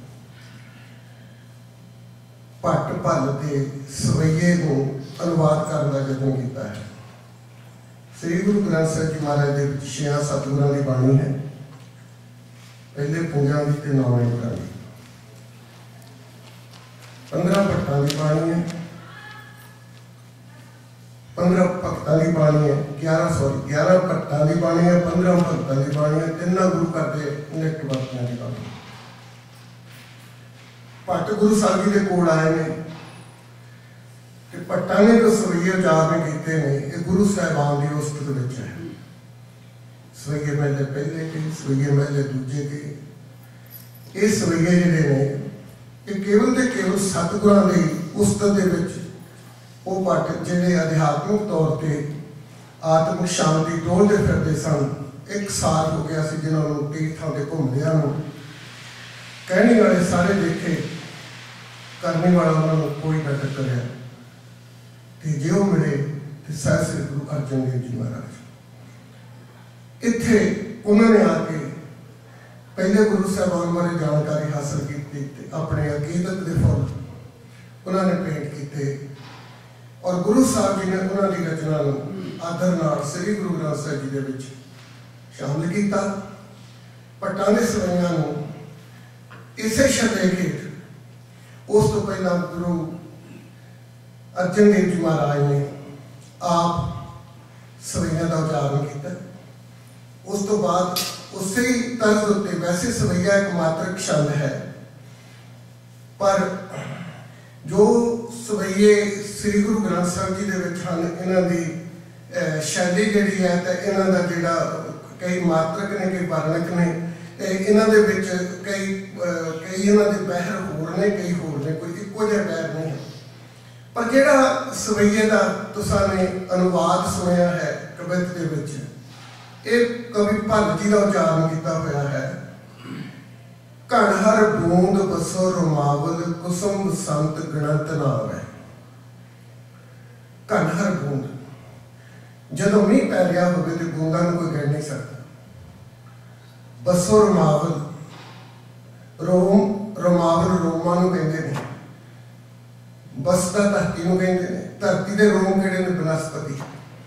ਭੱਟ ਭੱਲ ਤੇ ਸਵਈਏ ਨੂੰ ਅਨੁਵਾਦ ਕਰਨ ਦਾ ਯਤਨ ਕੀਤਾ ਹੈ। ਸ੍ਰੀ ਗੁਰੂ ਗ੍ਰੰਥ ਸਾਹਿਬ ਜੀ ਮਹਾਰਾਜ ਦੇ ਵਿੱਚ 6 ਸਤਿਗੁਰਾਂ ਦੀ ਬਾਣੀ ਹੈ, ਪਹਿਲੇ ਪੰਜਾਂ ਦੀ ਤੇ 9 ਗੁਰਾਂ ਦੀ। 15 ਭੱਟਾਂ ਦੀ ਬਾਣੀ ਹੈ, 15 ਭਗਤਾਂ ਦੀ ਬਾਣੀ ਹੈ, 11 ਭੱਟਾਂ ਦੀ ਬਾਣੀ ਹੈ, 15 ਭਗਤਾਂ ਦੀ ਬਾਣੀ ਹੈ, 3 ਗੁਰੂ ਘਰ ਦੇ ਨਿੱਤ ਵਰਤਿਆਂ ਦੀ ਬਾਣੀ। ਭੱਟ ਗੁਰੂ ਸਾਹਿਬ ਜੀ ਦੇ ਕੋਲ ਆਏ ਨੇ ਤੇ ਭੱਟਾਂ ਨੇ ਜੋ ਸਵਈਏ ਉਚਾਰ ਨੇ ਕੀਤੇ ਨੇ, ਇਹ ਗੁਰੂ ਸਾਹਿਬਾਨ ਦੀ ਉਸਤਤ ਵਿੱਚ ਹੈ। ਸਵਈਏ ਮਹਿਲੇ ਪਹਿਲੇ ਕੇ, ਸਵਈਏ ਮਹਿਲੇ ਦੂਜੇ ਕੇ। ਇਹ ਸਵਈਏ ਜਿਹੜੇ ਨੇ ਇਹ ਕੇਵਲ ਤੇ ਕੇਵਲ ਸਤਿਗੁਰਾਂ ਦੀ ਉਸਤਤ ਦੇ ਵਿੱਚ ਉਹ ਭੱਟ ਜਿਹੜੇ ਅਧਿਆਤਮਿਕ ਤੌਰ ਤੇ ਆਤਮਿਕ ਸ਼ਾਂਤੀ ਟੋਲਦੇ ਫਿਰਦੇ ਸਨ। 1 ਸਾਲ ਹੋ ਗਿਆ ਸੀ ਜਿਨ੍ਹਾਂ ਨੂੰ ਤੀਰਥਾਂ ਦੇ ਘੁੰਮਦਿਆਂ ਨੂੰ। ਕਹਿਣੇ ਵਾਲੇ ਸਾਰੇ ਦੇਖੇ, ਕਰਨੇ ਵਾਲਾ ਉਹਨਾਂ ਨੂੰ ਕੋਈ ਨਾ ਟੱਕਰਿਆ। ਤੇ ਜੇ ਉਹ ਮਿਲੇ ਤੇ ਸਾਹਿਬ ਸ੍ਰੀ ਗੁਰੂ ਅਰਜਨ ਦੇਵ ਜੀ ਮਹਾਰਾਜ ਇੱਥੇ ਉਹਨਾਂ ਨੇ ਆ ਕੇ ਪਹਿਲੇ ਗੁਰੂ ਸਾਹਿਬਾਨ ਬਾਰੇ ਜਾਣਕਾਰੀ ਹਾਸਲ ਕੀਤੀ ਤੇ ਆਪਣੇ ਅਕੀਦਤ ਦੇ ਫੁੱਲ ਉਹਨਾਂ ਨੇ ਭੇਂਟ ਕੀਤੇ ਔਰ ਗੁਰੂ ਸਾਹਿਬ ਜੀ ਨੇ ਉਹਨਾਂ ਦੀ ਰਚਨਾ ਨੂੰ ਆਦਰ ਨਾਲ ਸ੍ਰੀ ਗੁਰੂ ਗ੍ਰੰਥ ਸਾਹਿਬ ਜੀ ਦੇ ਵਿੱਚ ਸ਼ਾਮਿਲ ਕੀਤਾ। ਭੱਟਾਂ ਦੇ ਸਵਈਆਂ ਨੂੰ ਇਸੇ ਸ਼ਬਦ ਹੇਠ ਉਸ ਤੋਂ ਪਹਿਲਾਂ ਗੁਰੂ ਅਰਜਨ ਦੇਵ ਜੀ ਮਹਾਰਾਜ ਨੇ ਆਪ ਸਵਈਆਂ ਦਾ ਉਚਾਰਨ ਕੀਤਾ। ਉਸ ਤੋਂ ਬਾਅਦ ਉਸੇ ਤਰਜ਼ ਉੱਤੇ ਵੈਸੇ ਸਵਈਆ ਇੱਕ ਮਾਤਰਕ ਸ਼ਬਦ ਹੈ, ਪਰ ਜੋ ਸਵਈਏ ਸ੍ਰੀ ਗੁਰੂ ਗ੍ਰੰਥ ਸਾਹਿਬ ਜੀ ਦੇ ਵਿੱਚ ਹਨ, ਇਹਨਾਂ ਦੀ ਸ਼ੈਲੀ ਜਿਹੜੀ ਹੈ ਤਾਂ ਇਹਨਾਂ ਦਾ ਜਿਹੜਾ ਕਈ ਮਾਤਰਕ ਨੇ, ਕਈ ਵਰਣਕ ਨੇ, ਇਹਨਾਂ ਦੇ ਵਿੱਚ ਕਈ ਇਹਨਾਂ ਦੇ ਬਹਿਰ ਹੋਰ ਨੇ, ਕਈ ਹੋਰ ਨੇ, ਕੋਈ ਇੱਕੋ ਜਿਹਾ ਬਹਿਰ ਨਹੀਂ ਹੈ। ਪਰ ਜਿਹੜਾ ਸਵਈਏ ਦਾ ਤੁਸਾਂ ਨੇ ਅਨੁਵਾਦ ਸੁਣਿਆ ਹੈ ਕਵਿਤ ਦੇ ਵਿੱਚ, ਇਹ ਕਵੀ ਭੱਲ ਜੀ ਦਾ ਉਚਾਰਨ ਕੀਤਾ ਹੋਇਆ ਹੈ। ਘਣ ਹਰ ਬੂੰਦ ਬਸੋ ਰਮਾਵਲ, ਕੁਸਮ ਸੰਤ ਗਣਤ ਨਾਮ ਹੈ। ਘਣ ਹਰ ਬੂੰਦ, ਜਦੋਂ ਮੀਂਹ ਪੈ ਰਿਹਾ ਹੋਵੇ ਤੇ ਬੂੰਦਾਂ ਨੂੰ ਕੋਈ ਗਿਣ ਨਹੀਂ ਸਕਦਾ। ਬਸੋ ਰਮਾਵਲ, ਰਮਾਵਲ ਰੋਮਾਂ ਨੂੰ ਕਹਿੰਦੇ ਨੇ, ਬਸਤਾ ਧਰਤੀ ਨੂੰ ਕਹਿੰਦੇ ਨੇ। ਧਰਤੀ ਦੇ ਰੋਮ ਕਿਹੜੇ ਨੇ? ਬਨਸਪਤੀ।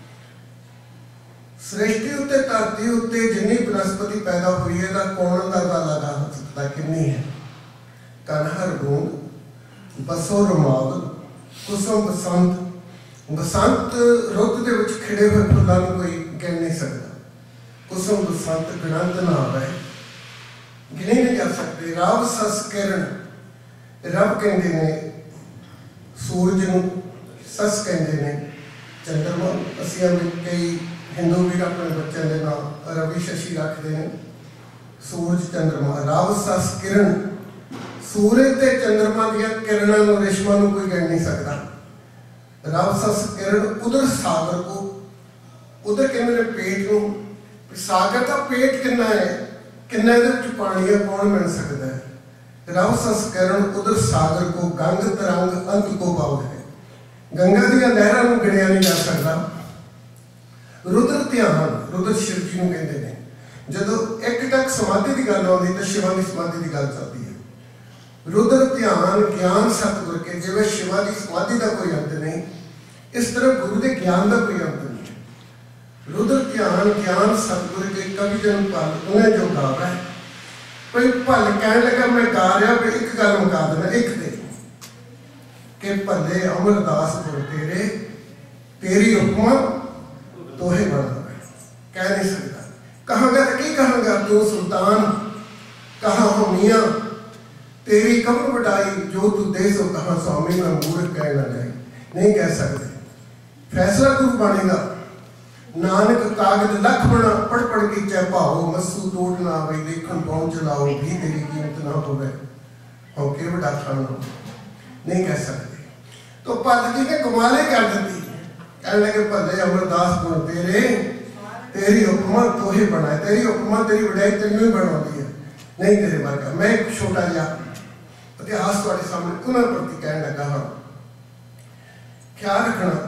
ਸ੍ਰਿਸ਼ਟੀ ਉੱਤੇ ਧਰਤੀ ਉੱਤੇ ਜਿੰਨੀ ਬਨਸਪਤੀ ਪੈਦਾ ਹੋਈ ਹੈ ਦਾ ਕੌਣ ਦਾ ਲਗਾ ਸਕਦਾ ਕਿੰਨੀ ਹੈ। ਘਣ ਹਰ ਬੂੰਦ ਬਸੋ ਰਮਾਵਲ, ਕੁਸਮ ਬਸੰਤ। ਬਸੰਤ ਰੁੱਤ ਦੇ ਵਿੱਚ ਖਿੜੇ ਹੋਏ ਫੁੱਲਾਂ ਨੂੰ ਕੋਈ ਗਿਣ ਨਹੀਂ ਸਕਦਾ। ਕੁਸਮ ਬਸੰਤ ਗਣਤ ਨਾਮ ਹੈ, ਗਿਣੇ ਨਹੀਂ ਜਾ ਸਕਦੇ। ਰਬ ਸਸ ਕਿਰਨ, ਰੱਬ ਕਹਿੰਦੇ ਨੇ ਸੂਰਜ ਨੂੰ, ਸਸ ਕਹਿੰਦੇ ਨੇ ਚੰਦਰਮਾ। ਅਸੀਂ ਕਈ ਹਿੰਦੂ ਵੀ ਆਪਣੇ ਬੱਚਿਆਂ ਦੇ ਨਾਮ ਰਵੀ ਸ਼ਸ਼ੀ ਰੱਖਦੇ ਨੇ। ਸੂਰਜ ਚੰਦਰਮਾ, ਰਬ ਸਸ ਕਿਰਨ। ਸੂਰਜ ਤੇ ਚੰਦਰਮਾ ਦੀਆਂ ਕਿਰਨਾਂ ਨੂੰ, ਰੇਸ਼ਮਾਂ ਨੂੰ ਕੋਈ ਗਿਣ ਨਹੀਂ ਸਕਦਾ। ਰਬ ਸਸ ਕਿਰਨ ਉਧਰ ਸਾਗਰ ਕੋ, ਉਧਰ ਕਹਿੰਦੇ ਨੇ ਪੇਟ ਨੂੰ। ਸਾਗਰ ਦਾ ਪੇਟ ਕਿੰਨਾ ਹੈ, ਕਿੰਨਾ ਇਹਦੇ ਵਿੱਚ ਪਾਣੀ ਹੈ, ਕੌਣ ਮਿਲ ਸਕਦਾ ਹੈ। ਰਬ ਸਸ ਕਿਰਨ ਉਧਰ ਸਾਗਰ ਕੋ, ਗੰਗ ਤਰੰਗ ਅੰਤ ਕੋ ਬਾਉ ਹੈ। ਗੰਗਾ ਦੀਆਂ ਲਹਿਰਾਂ ਨੂੰ ਗਿਣਿਆ ਨਹੀਂ ਜਾ ਸਕਦਾ। ਰੁਦਰ ਧਿਆਨ, ਰੁਦਰ ਸ਼ਿਵ ਜੀ ਨੂੰ ਕਹਿੰਦੇ ਨੇ। ਜਦੋਂ ਇੱਕ ਟੱਕ ਸਮਾਧੀ ਦੀ ਗੱਲ ਆਉਂਦੀ ਤਾਂ ਸ਼ਿਵਾਂ ਦੀ ਸਮਾਧੀ ਦੀ ਗੱਲ ਚੱਲਦੀ ਹੈ। रुद्र ध्यान ज्ञान सतगुर के, जिवें शिवा की समाधि का कोई अंत नहीं, इस तरह गुरु के ज्ञान का कोई अंत नहीं। रुद्र ध्यान ज्ञान सतगुर के कवि जन पल उन्हें जो गावा है। कोई भल कह लगा मैं गा रहा भी एक गल मुका देना, एक दे कि भले अमरदास गुर तेरे तेरी उपमा तोहे बना कह नहीं सकता। कहांगा तो की कहांगा तू सुल्तान, कहा हो मियाँ तेरी कब्र बढ़ाई, जो तू दे सो कहा स्वामी मैं मूर्ख कह ना जाए, नहीं कह सकते। फैसला गुरु बनेगा, नानक कागज लख बना पढ़ पढ़ के चाहे भाओ, मस्सू टोट ना आवे देखन पहुंच चलाओ, भी तेरी कीमत ना होवे होके बड़ा खाना, नहीं कह सकते। तो पद जी ने कमाले कर दी, कह लगे भले अमरदास गुण तेरे तेरी उपमा तोहे बनाए, तेरी उपमा तेरी वड्याई तेनू ही बनाती है, नहीं तेरे वर्गा। मैं एक छोटा जिहा इतिहास तुहाडे सामने उन्होंने प्रति कहन लगा हाँ। ख्याल रखना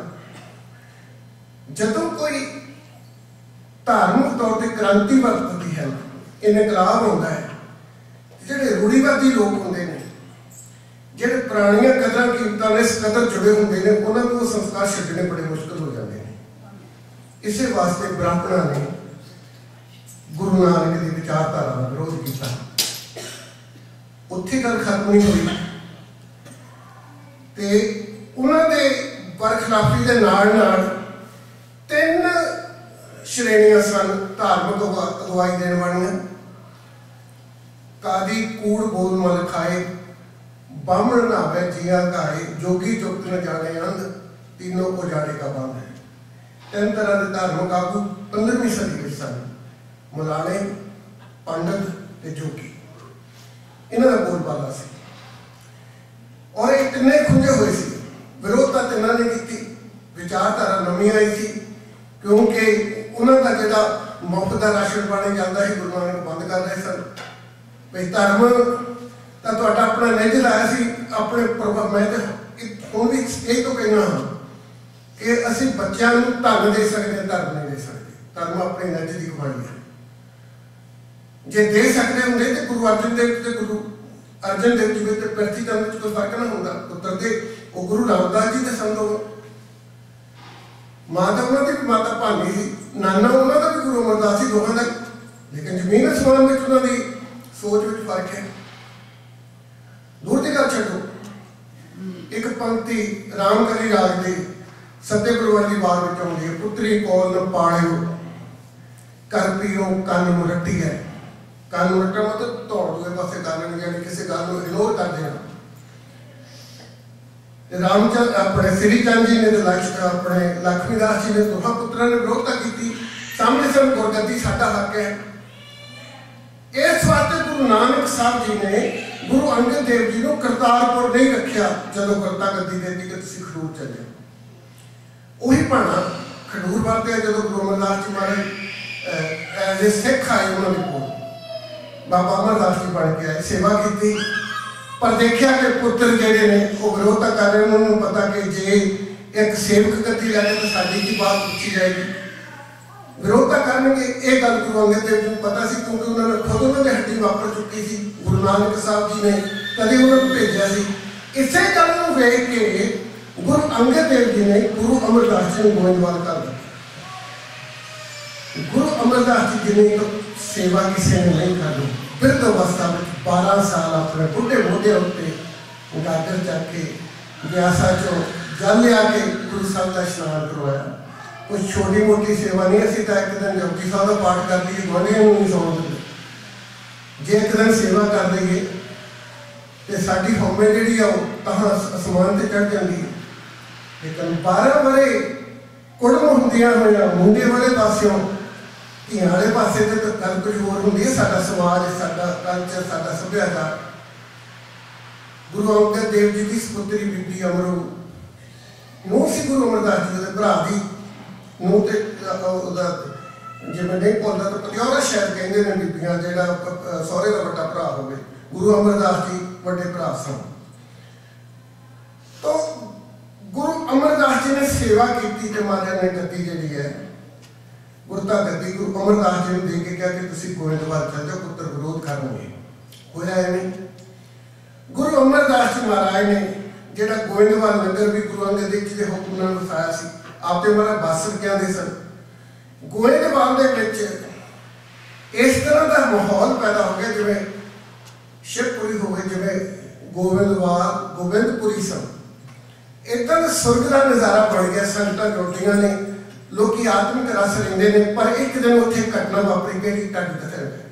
जदों कोई धार्मिक तौर पर क्रांति वरतती है, इनकलाब होता है, जिहड़े रूढ़ीवादी लोग होंगे ने, जिहड़े पुरानियां कदर कीमतां ने इस कदर जुड़े होंगे ने, उन्होंने वो संस्कार छड्डने बड़े मुश्किल हो जाते हैं। इसे वास्ते ब्राह्मणों ने गुरु नानक की विचारधारा का विरोध किया। उत्थे गल खत्म नहीं हुई ते उन्होंने बरखिलाफी के नाल नाल 3 श्रेणियां सन धार्मिक अगवाई देने वाली। कादी कूड़ बोल मल खाए, बामण नावे जिया घाए, जोगी चुप न जाने अंध, तीनों उजाड़े का बंद है। 3 तरह के धार्मिक आगू 15वीं सदी में सन, मुलाने पंडित ते जोगी, इन्हों का बोलबाला से। और ये तिने खुंजे हुए सी, विरोधता तिना ने की, विचारधारा नवी आई थी, क्योंकि उन्होंने का जो मुफ्त का राशन पानी जाता है गुरु नानक बंद कर रहे सन। भाई धर्म तो अपना निज लाया सी, अपने प्रभाव मैं हूँ भी यही तो कहना हाँ कि असी बच्चों को धन दे सकते, धर्म नहीं दे सकते। धर्म अपने निज की कमाई है, जे दे सकते होंगे तो गुरु अर्जन देव जी में तो पृथ्वी चंद में कोई फर्क ना होता। पुत्र दे वो गुरु रामदास जी के संत हो, माता उन्होंने भी माता भानी सी, नाना उन्होंने भी गुरु अमरदास जी, दोनों का, लेकिन जमीन आसमान में उन्होंने सोच में फर्क है। दूर की गल छो, एक पंक्ति रामकली राग के सत्य गुरुवार की बात में आती है, पुत्री कौल न पालियो कर पीओ कन नूं रट्टी है। कन नूं रट्टना मतलब दौड़ दूसरे पासे कर लेना, यानी किसी गल को इग्नोर कर देना। रामचंद अपने श्री चंद जी ने तो अपने लक्ष्मीदास जी ने दोनों पुत्रों ने विरोधता की, सामने सन गुरगद्दी साडा हक है। इस वास्ते गुरु नानक साहब जी ने गुरु अंगद देव जी को करतारपुर नहीं रखा, जदों करता गद्दी देती कि तुसीं खडूर चले। उही भाणा खडूर वरतिया जदों गुरु अमरदास जी महाराज एज ए सिख आए, उन्होंने कोल बाबा अमरदास जी बन के आए, सेवा की, पर देखा कि पुत्र जेडे ने वो विरोधता कर रहे, उन्होंने पता कि जे एक सेवक गद्दी लैके तो साडी की बात पूछी जाएगी, विरोधता करनगे। ये गल गुरु अंगद देव जी को पता सी, क्योंकि उन्होंने खुद उन्होंने हड्डी वापर चुकी थी। गुरु नानक साहब जी ने कभी उन्होंने भेजा सी। इसे गल को वेख के गुरु अंगद देव जी ने गुरु अमरदास जी को गोइंदवाल कर दिया। गुरु अमरदास जी ने तो सेवा किसी ने नहीं करनी, वृद्ध अवस्था में 12 साल अपने बुढ़े मोढे उत्ते गागर चक के ब्यासा चो जल लिया के गुरु साहब का स्नान करवाया। कोई छोटी मोटी सेवा नहीं, असी तो एक दिन जपजी साहब का पाठ कर लीए, गुआढ़ियां नहीं सौण दिंदे। जे एक दिन सेवा कर दईए तो साडी हौमे जिहड़ी आ तां आसमान ते चढ़ जाती है। लेकिन 12 वरे कुड़म हुंदियां होइयां मुंडे वाले पासियों ਧੀਆਂ वाले पासे तो गल कुछ होर होंदी है। साडा समाज, साडा कल्चर, साडा सभ्याचार। गुरु अंगद देव जी की सपुत्री बीबी अमरो नूंह सी गुरु अमरदास जी के भरा दी नूंह ते जे मैं नहीं भुलदा तो पटियाला शायद कहंदे ने बीबियां, जिहड़ा सहुरे का वड्डा भरा होवे। गुरु अमरदास जी वड्डे भरा सन। तो गुरु अमरदास जी ने सेवा की ते महाराज ने गद्दी जिहड़ी है गुरता गद्दी गुरु अमरदास जी ने दे के कहा कि तुसीं गोइंदवाल चल जाओ, पुत्र विरोध करनगे। होया नहीं। गुरु अमरदास जी महाराज ने ਜਿਹੜਾ ਗੋਇੰਦਵਾਲ ਨਗਰ ਵੀ ਗੁਰੂ ਅੰਗਦ ਦੇਵ ਜੀ ਦੇ ਹੁਕਮ ਨਾਲ ਵਸਾਇਆ ਸੀ। ਆਪਦੇ ਮਹਾਰਾਜ ਬਾਸਰ ਕਿਆਂ ਦੇ ਸਨ। ਗੋਇੰਦਵਾਲ ਦੇ ਵਿੱਚ ਇਸ ਤਰ੍ਹਾਂ ਦਾ ਮਾਹੌਲ ਪੈਦਾ ਹੋ ਗਿਆ ਜਿਵੇਂ ਸ਼ਿਵਪੁਰੀ ਹੋਵੇ, ਜਿਵੇਂ ਗੋਬਿੰਦਵਾਲ ਗੋਬਿੰਦਪੁਰੀ ਸਨ। ਇੱਦਾਂ ਦਾ ਸੁਰਗ ਦਾ ਨਜ਼ਾਰਾ ਬਣ ਗਿਆ। ਸੰਗਤਾਂ ਜੁੜਦੀਆਂ ਨੇ, ਲੋਕੀ ਆਤਮਿਕ ਰਸ ਲੈਂਦੇ ਨੇ। ਪਰ ਇੱਕ ਦਿਨ ਉੱਥੇ ਘਟਨਾ ਵਾਪਰੀ ਜਿਹੜੀ ਤੁਹਾਡੀ ਕਥਾ ਹੈ।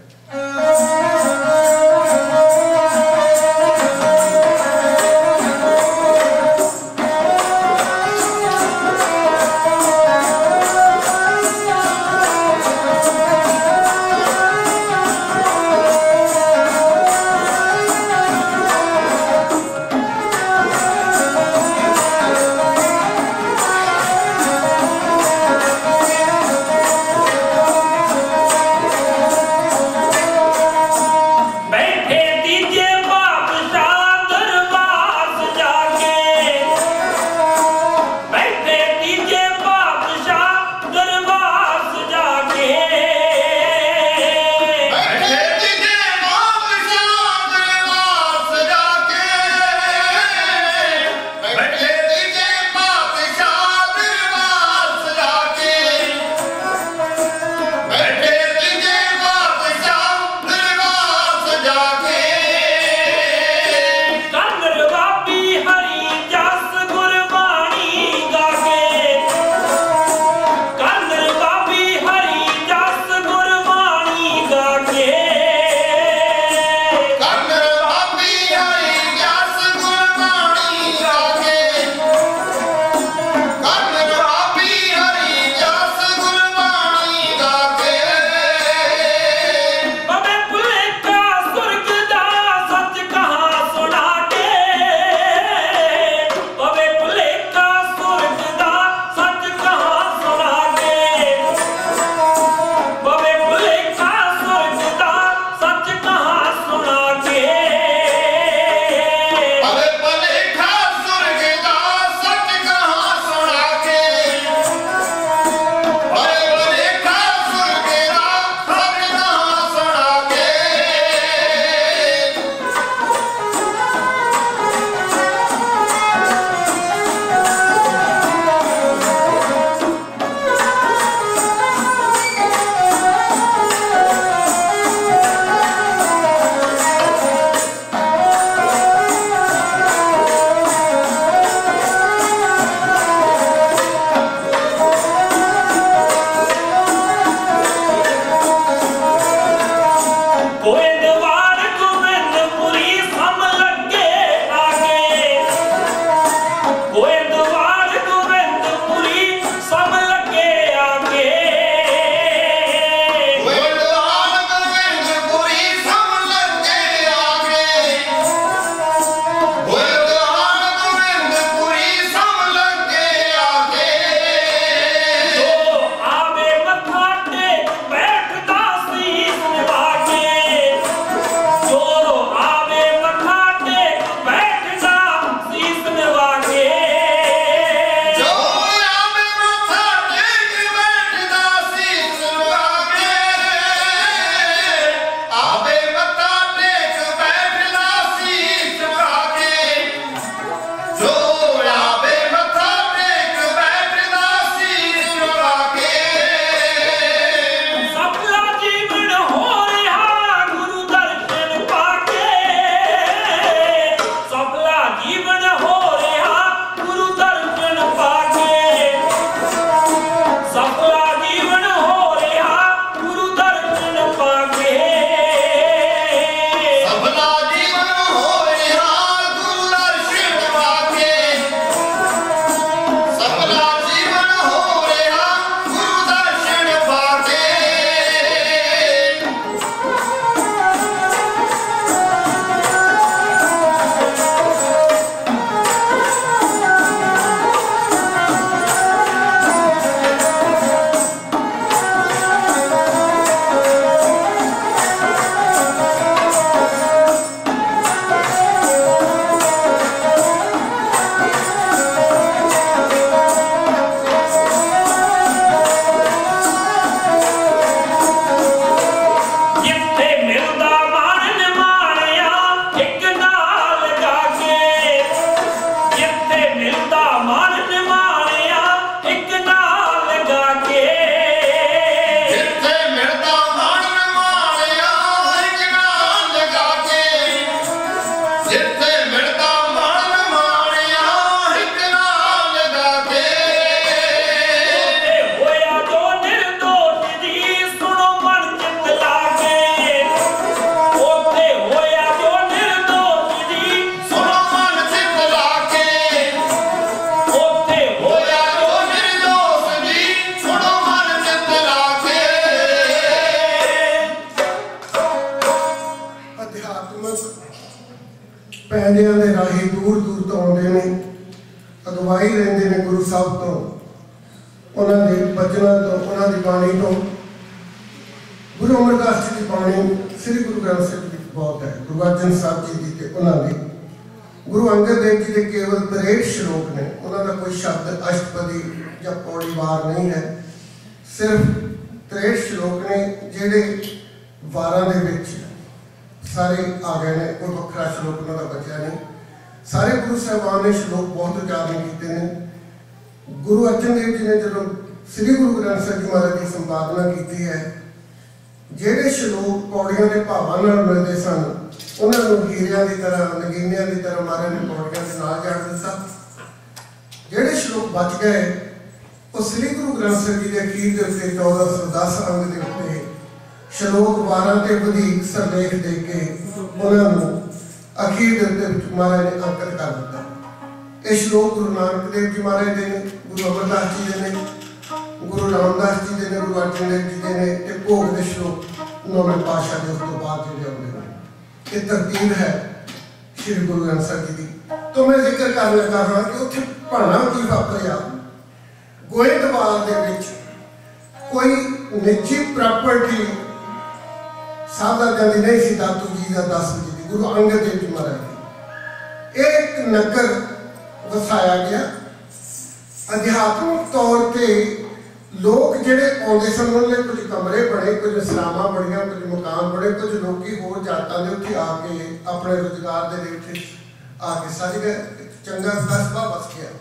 ਪੈਂਦਿਆਂ ਦੇ ਰਾਹੀ ਦੂਰ ਦੂਰ ਤੋਂ ਆਉਂਦੇ ਨੇ, ਅਗਵਾਈ ਲੈਂਦੇ ਨੇ ਗੁਰੂ ਸਾਹਿਬ ਤੋਂ, ਉਹਨਾਂ ਦੇ ਬਚਨਾਂ ਤੋਂ, ਉਹਨਾਂ ਦੀ ਬਾਣੀ ਤੋਂ। ਗੁਰੂ ਅਮਰਦਾਸ ਜੀ ਦੀ ਬਾਣੀ ਸ੍ਰੀ ਗੁਰੂ ਗ੍ਰੰਥ ਸਾਹਿਬ ਵਿੱਚ ਬਹੁਤ ਹੈ। ਗੁਰੂ ਅਰਜਨ ਸਾਹਿਬ ਜੀ ਦੀ ਤੇ ਉਹਨਾਂ ਦੀ, ਗੁਰੂ ਅੰਗਦ ਦੇਵ ਜੀ ਦੇ ਕੇਵਲ 63 ਸ਼ਲੋਕ ਨੇ। ਉਹਨਾਂ ਦਾ ਕੋਈ ਸ਼ਬਦ ਅਸ਼ਟਪਦੀ ਜਾਂ ਪੌੜੀ ਵਾਰ ਨਹੀਂ ਹੈ, ਸਿਰਫ 63 ਸ਼ਲੋਕ ਨੇ ਜਿਹੜੇ ਵਾਰਾਂ ਦੇ ਵਿੱਚ ਸਾਰੇ ਆ ਗਏ ਨੇ। ਕੋਈ ਵੱਖਰਾ ਸ਼ਲੋਕ ਉਹਨਾਂ ਦਾ ਬਚਿਆ ਨਹੀਂ। ਸਾਰੇ ਗੁਰੂ ਸਾਹਿਬਾਨ ਨੇ ਸ਼ਲੋਕ ਬਹੁਤ ਉਚਾਰਨ ਕੀਤੇ ਨੇ। ਗੁਰੂ ਅਰਜਨ ਦੇਵ ਜੀ ਨੇ ਜਦੋਂ ਸ੍ਰੀ ਗੁਰੂ ਗ੍ਰੰਥ ਸਾਹਿਬ ਜੀ ਮਹਾਰਾਜ ਦੀ ਸੰਪਾਦਨਾ ਕੀਤੀ ਹੈ, ਜਿਹੜੇ ਸ਼ਲੋਕ ਪੌੜੀਆਂ ਦੇ ਭਾਵਾਂ ਨਾਲ ਮਿਲਦੇ ਸਨ, ਉਹਨਾਂ ਨੂੰ ਹੀਰਿਆਂ ਦੀ ਤਰ੍ਹਾਂ, ਨਗੀਨਿਆਂ ਦੀ ਤਰ੍ਹਾਂ ਮਹਾਰਾਜ ਨੇ ਪੌੜੀਆਂ ਦੇ ਨਾਲ ਜੜ ਦਿੱਤਾ। ਜਿਹੜੇ ਸ਼ਲੋਕ ਬਚ ਗਏ ਉਹ ਸ੍ਰੀ ਗੁਰੂ ਗ੍ਰੰਥ ਸਾਹਿਬ ਜੀ ਦੇ ਅਖੀਰ ਦੇ ਉੱਤੇ 1410 ਅੰਗ ਦੇ ਉੱਤੇ ਸ਼ਲੋਕ 12 ਤੇ ਵਧੇਕ ਸਰਲੇਖ ਦੇ ਕੇ ਉਹਨਾਂ ਨੂੰ ਅਖੀਰ ਦੇ ਉੱਤੇ ਵਿੱਚ ਮਹਾਰਾਜ ਨੇ ਅੰਕਿਤ ਕਰ ਦਿੱਤਾ। ਇਹ ਸ਼ਲੋਕ ਗੁਰੂ ਨਾਨਕ ਦੇਵ ਜੀ ਮਹਾਰਾਜ ਦੇ ਨੇ, ਗੁਰੂ ਅਮਰਦਾਸ ਜੀ ਦੇ ਨੇ, ਗੁਰੂ ਰਾਮਦਾਸ ਜੀ ਦੇ ਨੇ, ਗੁਰੂ ਅਰਜਨ ਦੇਵ ਜੀ ਦੇ ਨੇ, ਤੇ ਭੋਗ ਦੇ ਸ਼ਲੋਕ ਨੌਵੇਂ ਪਾਤਸ਼ਾਹ ਦੇ ਉਸ ਤੋਂ ਬਾਅਦ ਜਿਹੜੇ ਆਉਂਦੇ ਨੇ। ਇਹ ਤਰਤੀਬ ਹੈ ਸ਼੍ਰੀ ਗੁਰੂ ਗ੍ਰੰਥ ਸਾਹਿਬ ਜੀ ਦੀ। ਤਾਂ ਮੈਂ ਜ਼ਿਕਰ ਕਰਨ ਲੱਗਾ ਹਾਂ ਕਿ ਉੱਥੇ ਭਾਣਾ ਕੀ ਵਾਪਰਿਆ। ਗੋਇੰਦਵਾਲ ਦੇ ਵਿੱਚ ਕੋਈ ਨਿੱਜੀ ਪ੍ਰਾਪਰਟੀ ਸਾਹਿਬਜ਼ਾਦਿਆਂ ਦੀ ਨਹੀਂ ਸੀ, ਦਾਤੂ ਜੀ ਦਾ 10 ਵਜੇ ਦੀ, ਗੁਰੂ ਅੰਗਦ ਦੇਵ ਜੀ ਮਹਾਰਾਜ ਦੀ। ਇਹ ਇੱਕ ਨਗਰ ਵਸਾਇਆ ਗਿਆ। ਅਧਿਆਤਮਿਕ ਤੌਰ ਤੇ ਲੋਕ ਜਿਹੜੇ ਆਉਂਦੇ ਸਨ, ਉਹਨਾਂ ਲਈ ਕੁਝ ਕਮਰੇ ਬਣੇ, ਕੁਝ ਸਰਾਵਾਂ ਬਣੀਆਂ, ਕੁਝ ਮਕਾਨ ਬਣੇ, ਕੁਝ ਲੋਕੀ ਹੋਰ ਜਾਤਾਂ ਦੇ ਉੱਥੇ ਆ ਕੇ ਆਪਣੇ ਰੁਜ਼ਗਾਰ ਦੇ ਲਈ ਉੱਥੇ ਆ ਕੇ ਸੱਜ ਗਏ। ਚੰਗਾ ਕਸਬਾ ਵਸ ਗਿਆ।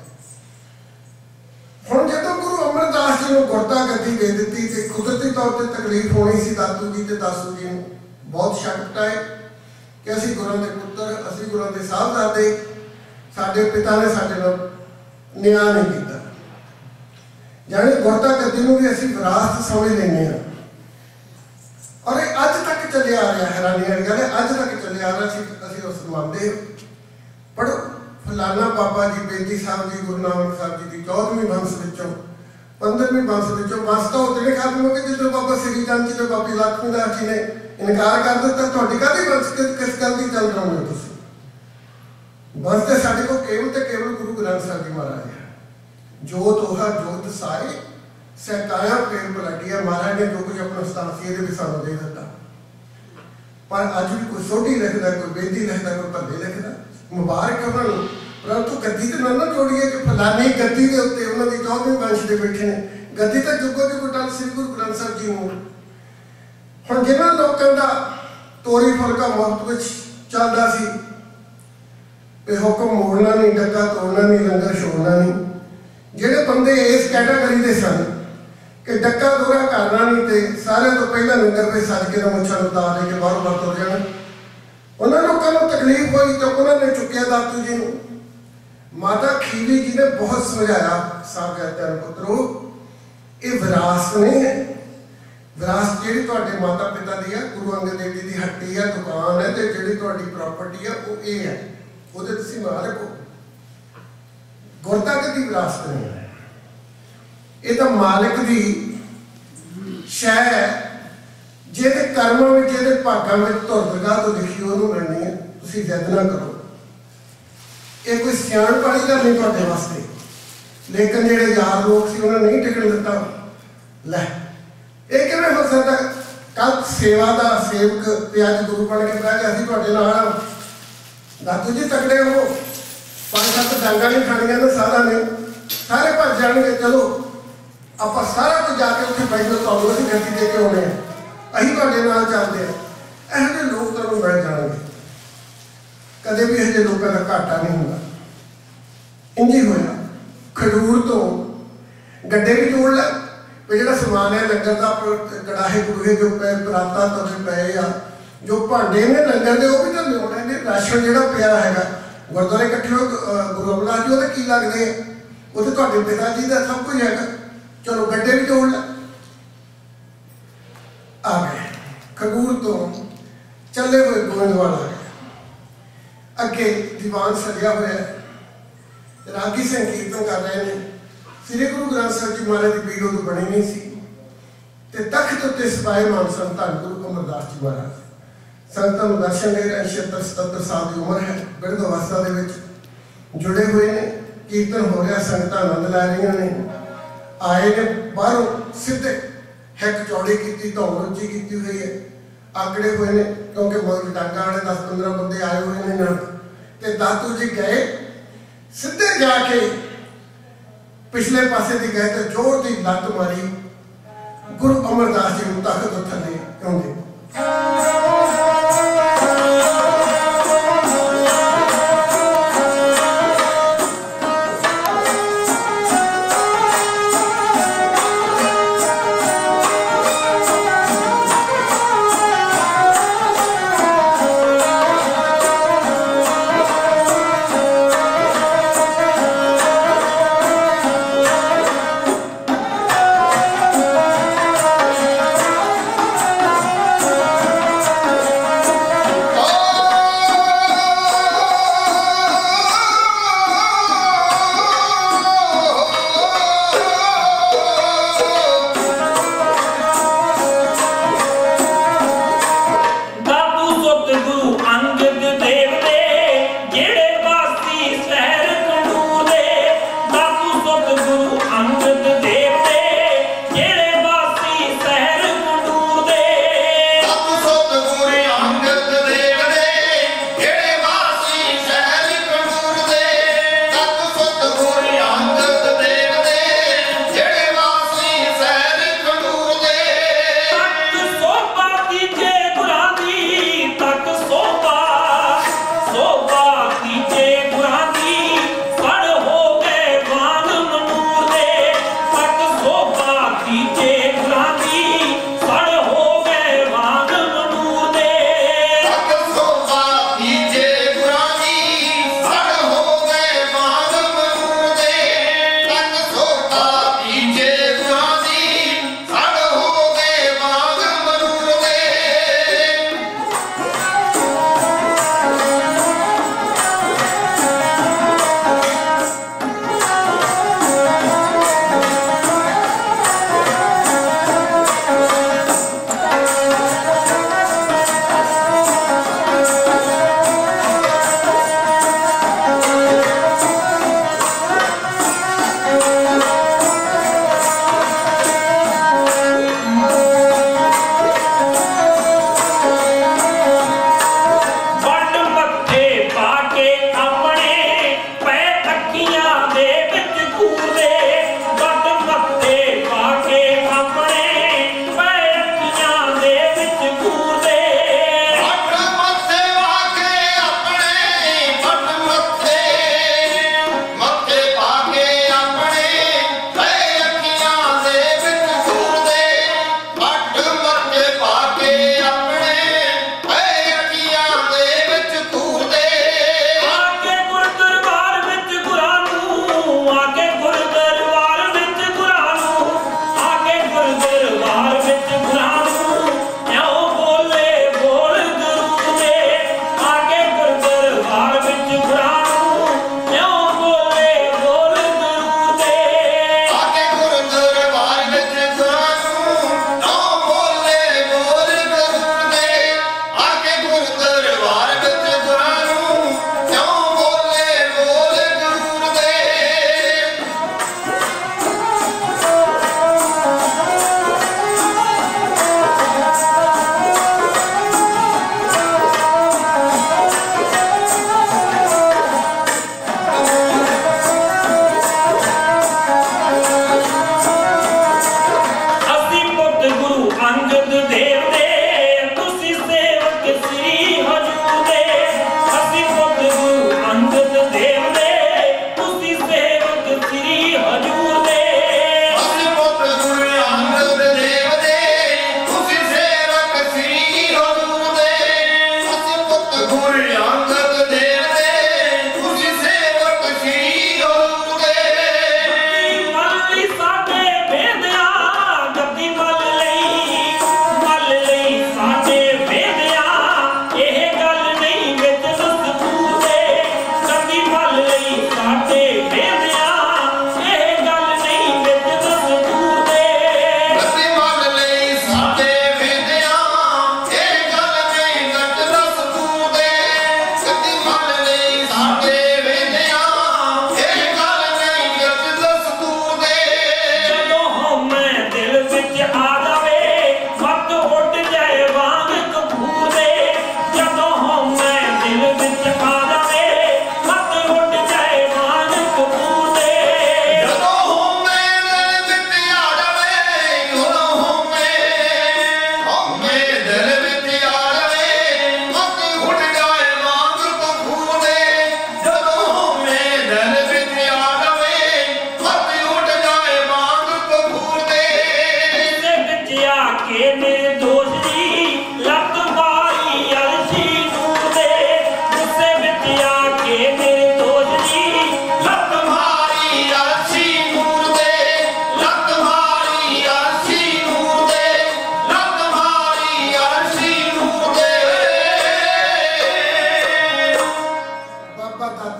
ਹੁਣ ਜਦੋਂ ਗੁਰੂ ਅਮਰਦਾਸ ਜੀ ਨੂੰ ਗੁਰਤਾ ਗੱਦੀ ਦੇ ਦਿੱਤੀ ਤੇ ਕੁਦਰਤੀ ਤੌਰ ਤੇ ਤਕਲੀਫ ਹੋਣੀ ਸੀ ਦਾਤੂ ਜੀ ਤੇ ਦਾਸੂ ਜੀ ਨੂੰ। ਬਹੁਤ ਸ਼ੱਕ ਪਟਾਏ ਕਿ ਅਸੀਂ ਗੁਰਾਂ ਦੇ ਪੁੱਤਰ, ਅਸੀਂ ਗੁਰਾਂ ਦੇ ਸਾਹਿਬਜ਼ਾਦੇ, ਸਾਡੇ ਪਿਤਾ ਨੇ ਸਾਡੇ ਨਾਲ ਨਿਆਂ ਨਹੀਂ ਕੀਤਾ। ਜਾਣੀ ਗੁਰਤਾ ਗੱਦੀ ਨੂੰ ਵੀ ਅਸੀਂ ਵਿਰਾਸਤ ਸਮਝ ਲੈਂਦੇ ਹਾਂ। ਔਰ ਇਹ ਅੱਜ ਤੱਕ ਚੱਲਿਆ ਆ ਰਿਹਾ। ਹੈਰਾਨੀ ਵਾਲੀ ਗੱਲ ਹੈ, ਅੱਜ ਤੱਕ ਚੱਲਿਆ ਆ ਰਿਹਾ ਸੀ। ਅਸੀਂ ਉਸ ਨੂੰ ਮੰਨਦੇ ਹਾਂ। ਪੜ੍ਹੋ, ਫਲਾਨਾ ਬਾਬਾ ਜੀ ਬੇਦੀ ਸਾਹਿਬ ਜੀ ਗੁਰੂ ਨਾਨਕ ਸਾਹਿਬ ਜੀ ਦੀ 14ਵੀਂ ਬੰਸ ਵਿੱਚੋਂ 15ਵੀਂ ਬੰਸ ਵਿੱਚੋਂ ਬੰਸ ਤਾਂ ਉਤਨੇ ਖਤਮ ਹੋ ਗਏ ਜਦੋਂ ਬਾਬਾ ਸ੍ਰੀ ਚੰਦ ਜੀ ਤੇ ਬਾਬੀ ਲక్ష్ਮੀ ਦਾਸ ਜੀ ਨੇ ਇਨਕਾਰ ਕਰ ਦਿੱਤਾ। ਤੁਹਾਡੀ ਕਾਹਦੀ ਬੰਸ ਕਿਸ ਗੱਲ ਦੀ ਚੱਲ ਰਹੇ ਹੋ ਤੁਸੀਂ? ਬੰਸ ਤੇ ਸਾਡੇ ਕੋਲ ਕੇਵਲ ਤੇ ਕੇਵਲ ਗੁਰੂ ਗ੍ਰੰਥ ਸਾਹਿਬ ਜੀ ਮਹਾਰਾਜ ਹੈ। ਜੋਤ ਉਹਾ ਜੋਤ ਸਾਏ ਸਹਿਕਾਇਆ ਪ੍ਰੇਮ ਪਲਟਿਆ। ਮਹਾਰਾਜ ਨੇ ਜੋ ਕੁਝ ਆਪਣਾ ਸਤਾਨ ਸੀ ਇਹਦੇ ਵੀ ਸਾਨੂੰ ਦੇ ਦਿੱਤਾ। ਪਰ ਅੱਜ ਵੀ ਕੋਈ ਸੋਢੀ ਲਿਖਦਾ, ਕੋਈ ਬੇਦੀ ਲਿਖਦਾ, ਕੋਈ ਭੱਲੇ ਲਿਖਦਾ। ਮੁਬਾਰਕ ਉਹਨਾਂ ਨੂੰ, ਪਰੰਤੂ ਗੱਦੀ ਤੇ ਨਾ ਜੋੜੀਏ ਕਿ ਫਲਾਨੀ ਗੱਦੀ ਦੇ ਉੱਤੇ ਉਹਨਾਂ ਦੀ 14ਵੀਂ ਬੰਸ਼ ਦੇ ਬੈਠੇ ਨੇ। ਗੱਦੀ ਤਾਂ ਜੁਗੋ ਦੀ ਗੁਟਾਲ ਸ੍ਰੀ ਗੁਰੂ ਗ੍ਰੰਥ ਸਾਹਿਬ ਜੀ ਨੂੰ। ਹੁਣ ਜਿਹਨਾਂ ਲੋਕਾਂ ਦਾ ਤੋਰੀ ਫੁਲਕਾ ਮੁਫਤ ਵਿੱਚ ਚੱਲਦਾ ਸੀ, ਇਹ ਹੁਕਮ ਮੋੜਨਾ ਨਹੀਂ, ਡੱਕਾ ਤੋੜਨਾ ਨਹੀਂ, ਲੰਗਰ ਛੋੜਨਾ ਨਹੀਂ। ਜਿਹੜੇ ਬੰਦੇ ਇਸ ਕੈਟਾਗਰੀ ਦੇ ਸਨ ਕਿ ਡੱਕਾ ਦੋਰਾ ਕਰਨਾ ਨਹੀਂ ਤੇ ਸਾਰਿਆਂ ਤੋਂ ਪਹਿਲਾਂ ਲੰਗਰ ਵਿੱਚ ਸੱਜ ਕੇ ਮੁੱਛਾਂ ਨੂੰ ਉਤਾਰ ਦੇ ਕੇ ਬਾਹਰੋਂ ਬਾਹਰ ਤੁਰ ਜਾਣਾ, ਉਹਨਾਂ ਲੋਕਾਂ ਨੂੰ ਤਕਲੀਫ ਹੋਈ ਤਾਂ ਉਹਨਾਂ ਨੇ ਚੁੱਕਿਆ ਦਾਤੂ ਜੀ ਨੂੰ। ਮਾਤਾ ਖੀਵੀ ਜੀ ਨੇ ਬਹੁਤ ਸਮਝਾਇਆ, ਸਾਹਿਬਜ਼ਾਦਿਆਂ ਪੁੱਤਰੋ, ਇਹ ਵਿਰਾਸਤ ਨਹੀਂ ਹੈ। ਵਿਰਾਸਤ ਜਿਹੜੀ ਤੁਹਾਡੇ ਮਾਤਾ ਪਿਤਾ ਦੀ ਹੈ, ਗੁਰੂ ਅੰਗਦ ਦੇਵ ਜੀ ਦੀ ਹੱਟੀ ਹੈ, ਦੁਕਾਨ ਹੈ, ਤੇ ਜਿਹੜੀ ਤੁਹਾਡੀ ਪ੍ਰਾਪਰਟੀ ਹੈ ਉਹ ਇਹ ਹੈ, ਉਹਦੇ ਤੁਸੀਂ ਮਾਲਕ ਹੋ। ਗੁਰਤਾ ਦੀ ਵਿਰਾਸਤ ਨਹੀਂ ਹੈ, ਇਹ ਤਾਂ ਮਾਲਕ ਦੀ ਸ਼ੈ ਹੈ। ਜਿਹਦੇ ਕਰਮਾਂ ਵਿੱਚ, ਜਿਹਦੇ ਭਾਗਾਂ ਵਿੱਚ ਧੁਰਦਗਾ ਤੋਂ ਲਿਖੀ ਉਹਨੂੰ ਮਿਲਣੀ ਹੈ। ਤੁਸੀਂ ਜਿੱਦ ਨਾ ਕਰੋ। ਇਹ ਕੋਈ ਸਿਆਣ ਵਾਲੀ ਗੱਲ ਨਹੀਂ ਤੁਹਾਡੇ ਵਾਸਤੇ। ਲੇਕਿਨ ਜਿਹੜੇ ਯਾਰ ਲੋਕ ਸੀ ਉਹਨਾਂ ਨਹੀਂ ਟਿਕਣ ਦਿੱਤਾ। ਲੈ ਇਹ ਕਿਵੇਂ ਹੋ ਸਕਦਾ? ਕੱਲ ਸੇਵਾ ਦਾ ਸੇਵਕ ਤੇ ਅੱਜ ਗੁਰੂ ਬਣ ਕੇ ਬਹਿ ਗਿਆ, ਅਸੀਂ ਤੁਹਾਡੇ ਨਾਲ। ਦਾਤੂ ਜੀ ਤਕੜੇ ਹੋ, 5-7 ਡਾਂਗਾਂ ਨਹੀਂ ਖਾਣੀਆਂ ਨੇ ਸਾਰਿਆਂ ਨੇ, ਸਾਰੇ ਭੱਜ ਜਾਣਗੇ। ਚਲੋ ਆਪਾਂ ਸਾਰਾ ਕੁਝ ਜਾ ਕੇ ਉੱਥੇ ਬੈਠੋ, ਤੁਹਾਨੂੰ ਅਸੀਂ ਗੱਡੀ ਦੇ ਕੇ ਆਉਣੇ ਆ, ਅਸੀਂ ਤੁਹਾਡੇ ਨਾਲ ਚੱਲਦੇ ਹਾਂ। ਇਹੋ ਜਿਹੇ ਲੋਕ ਤੁਹਾਨੂੰ ਮਿਲ ਜਾਣਗੇ। ਕਦੇ ਵੀ ਇਹੋ ਜਿਹੇ ਲੋਕਾਂ ਦਾ ਘਾਟਾ ਨਹੀਂ ਹੁੰਦਾ। ਇੰਝ ਹੀ ਹੋਇਆ। ਖਡੂਰ ਤੋਂ ਗੱਡੇ ਵੀ ਜੋੜ ਲੈ, ਵੀ ਜਿਹੜਾ ਸਮਾਨ ਹੈ ਲੰਗਰ ਦਾ, ਕੜਾਹੇ ਕੜੂਹੇ ਜੋ ਪਏ, ਬਰਾਤਾਂ ਤਵੇ ਪਏ ਆ, ਜੋ ਭਾਂਡੇ ਨੇ ਲੰਗਰ ਦੇ, ਉਹ ਵੀ ਤਾਂ ਲਿਆਉਣੇ ਨੇ। ਰਾਸ਼ਨ ਜਿਹੜਾ ਪਿਆ ਹੈਗਾ ਗੁਰਦੁਆਰੇ ਇਕੱਠੇ ਹੋ, ਗੁਰੂ ਅਮਰਦਾਸ ਜੀ ਉਹਦੇ ਕੀ ਲੱਗਦੇ ਆ? ਉਹ ਤਾਂ ਤੁਹਾਡੇ ਪਿਤਾ ਜੀ ਦਾ ਸਭ ਕੁਝ ਹੈਗਾ। ਚਲੋ ਗੱਡੇ ਵੀ ਜੋੜ ਲੈ। ਆ ਗਏ ਖਡੂਰ ਤੋਂ ਚੱਲੇ ਹੋਏ ਗੋਇੰਦਵਾਲ ਆ ਗਏ। ਅੱਗੇ ਦੀਵਾਨ ਸਜਿਆ ਹੋਇਆ, ਰਾਗੀ ਸੰਕੀਰਤਨ ਕਰ ਰਹੇ ਨੇ। ਸ੍ਰੀ ਗੁਰੂ ਗ੍ਰੰਥ ਸਾਹਿਬ ਜੀ ਮਹਾਰਾਜ ਦੀ ਪੀੜ ਉਦੋਂ ਬਣੀ ਨਹੀਂ ਸੀ ਤੇ ਤਖਤ ਉੱਤੇ ਸਿਪਾਹੀ ਮਾਨ ਸਨ ਧੰਨ ਗੁਰੂ ਅਮਰਦਾਸ ਜੀ ਮਹਾਰਾਜ। संगतां नूं दर्शन दे रहे 76-77 साल की उम्र है, बिरध अवस्था दे विच जुड़े हुए ने। कीर्तन हो रहा, संगतां आनंद लै रही ने। आए ने बाहरों सीधे हिक चौड़ी की, धौन उच्ची की हुई है, आकड़े हुए ने क्योंकि मगल डांगा वाले 10-15 बंदे आए हुए ने नाल। ते दातू जी गए सीधे जाके पिछले पासे दी गए तो जोर की लत मारी, गुरु अमरदास जी नूं तख्त थल्ले आउंदे।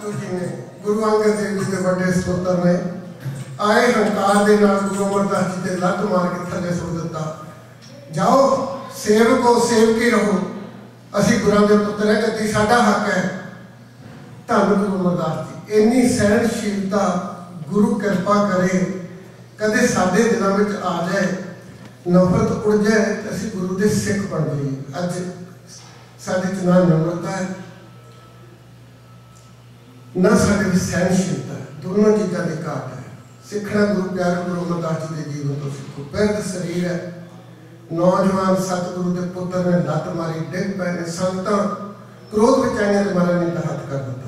गुरु जी ने गुरु अंगद देव जी के बड़े सुपुत्र ने आए हंकार दे नाल गुरु अमरदास जी ते लत मार के थले सुट दिता, जाओ सेवको सेवकी रहो, असी गुरु के पुत्र है, गद्दी साडा हक है। धन गुरु अमरदास जी, इन्नी सहनशीलता गुरु कृपा करे कदे साडे दिलों में आ जाए, नफरत उड़ जाए, असी गुरु के सिख बन जाइए। अज साडे च ना नम्रता है ना साडे विच सहनशीलता है, दोनों चीज़ों की घाट है। सिखना गुरु प्यारे गुरु अमरदास जी के जीवन तो सीखो। पिरत शरीर है, नौजवान सतगुरु के पुत्र ने लत मारी, डिग पे ने, संगतां क्रोध विच आईयां ते महाराज ने हथ कर दिता।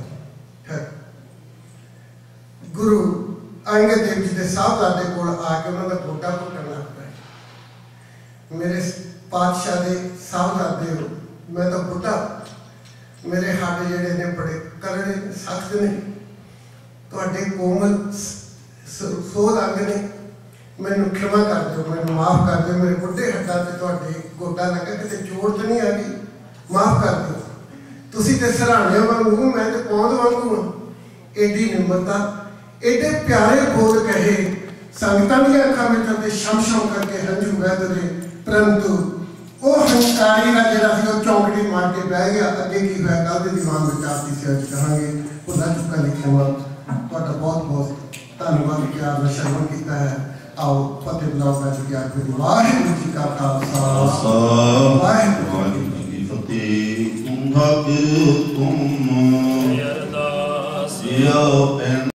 गुरु अंगद देव जी के साहबजादे कोल आके उन्होंने गोटा घुटन लग पे। मेरे पातशाह के साहबजादे हो, मैं तो बुढ़ा, मेरे हड्ड जेडे ने बड़े करड़े सख्त ने, तुहाडे कोमल सोल अंग ने, मैनू क्षमा कर दो, मैनू माफ़ कर दो, मेरे बुढ़े हड्डां ते तुहाडे गोटा लगा, किते चोट तो नहीं आ गई, माफ़ कर दो। तुसीं ते सराहने वांगू, मैं ते पौंद वांगू हाँ। एडी निम्रता, एडे प्यारे बोल कहे, संगतां दी अखां विच ते शम शम करके हंझू बह गए, परंतु वो हंकारी का जिहड़ा सी वो चौंकड़ी मार के बह गया। अगे की होया कल दे दीवान विच आरती से अज कहांगे, भुला चुका लिखिया। तुहाडा बहुत बहुत धन्नवाद प्यार नाल श्रवण कीता है। आओ फतेह बुलाओ बैठ के आखिर वाहिगुरू जी का खालसा वाहिगुरू जी की फतेह। तुम हक तुम अरदास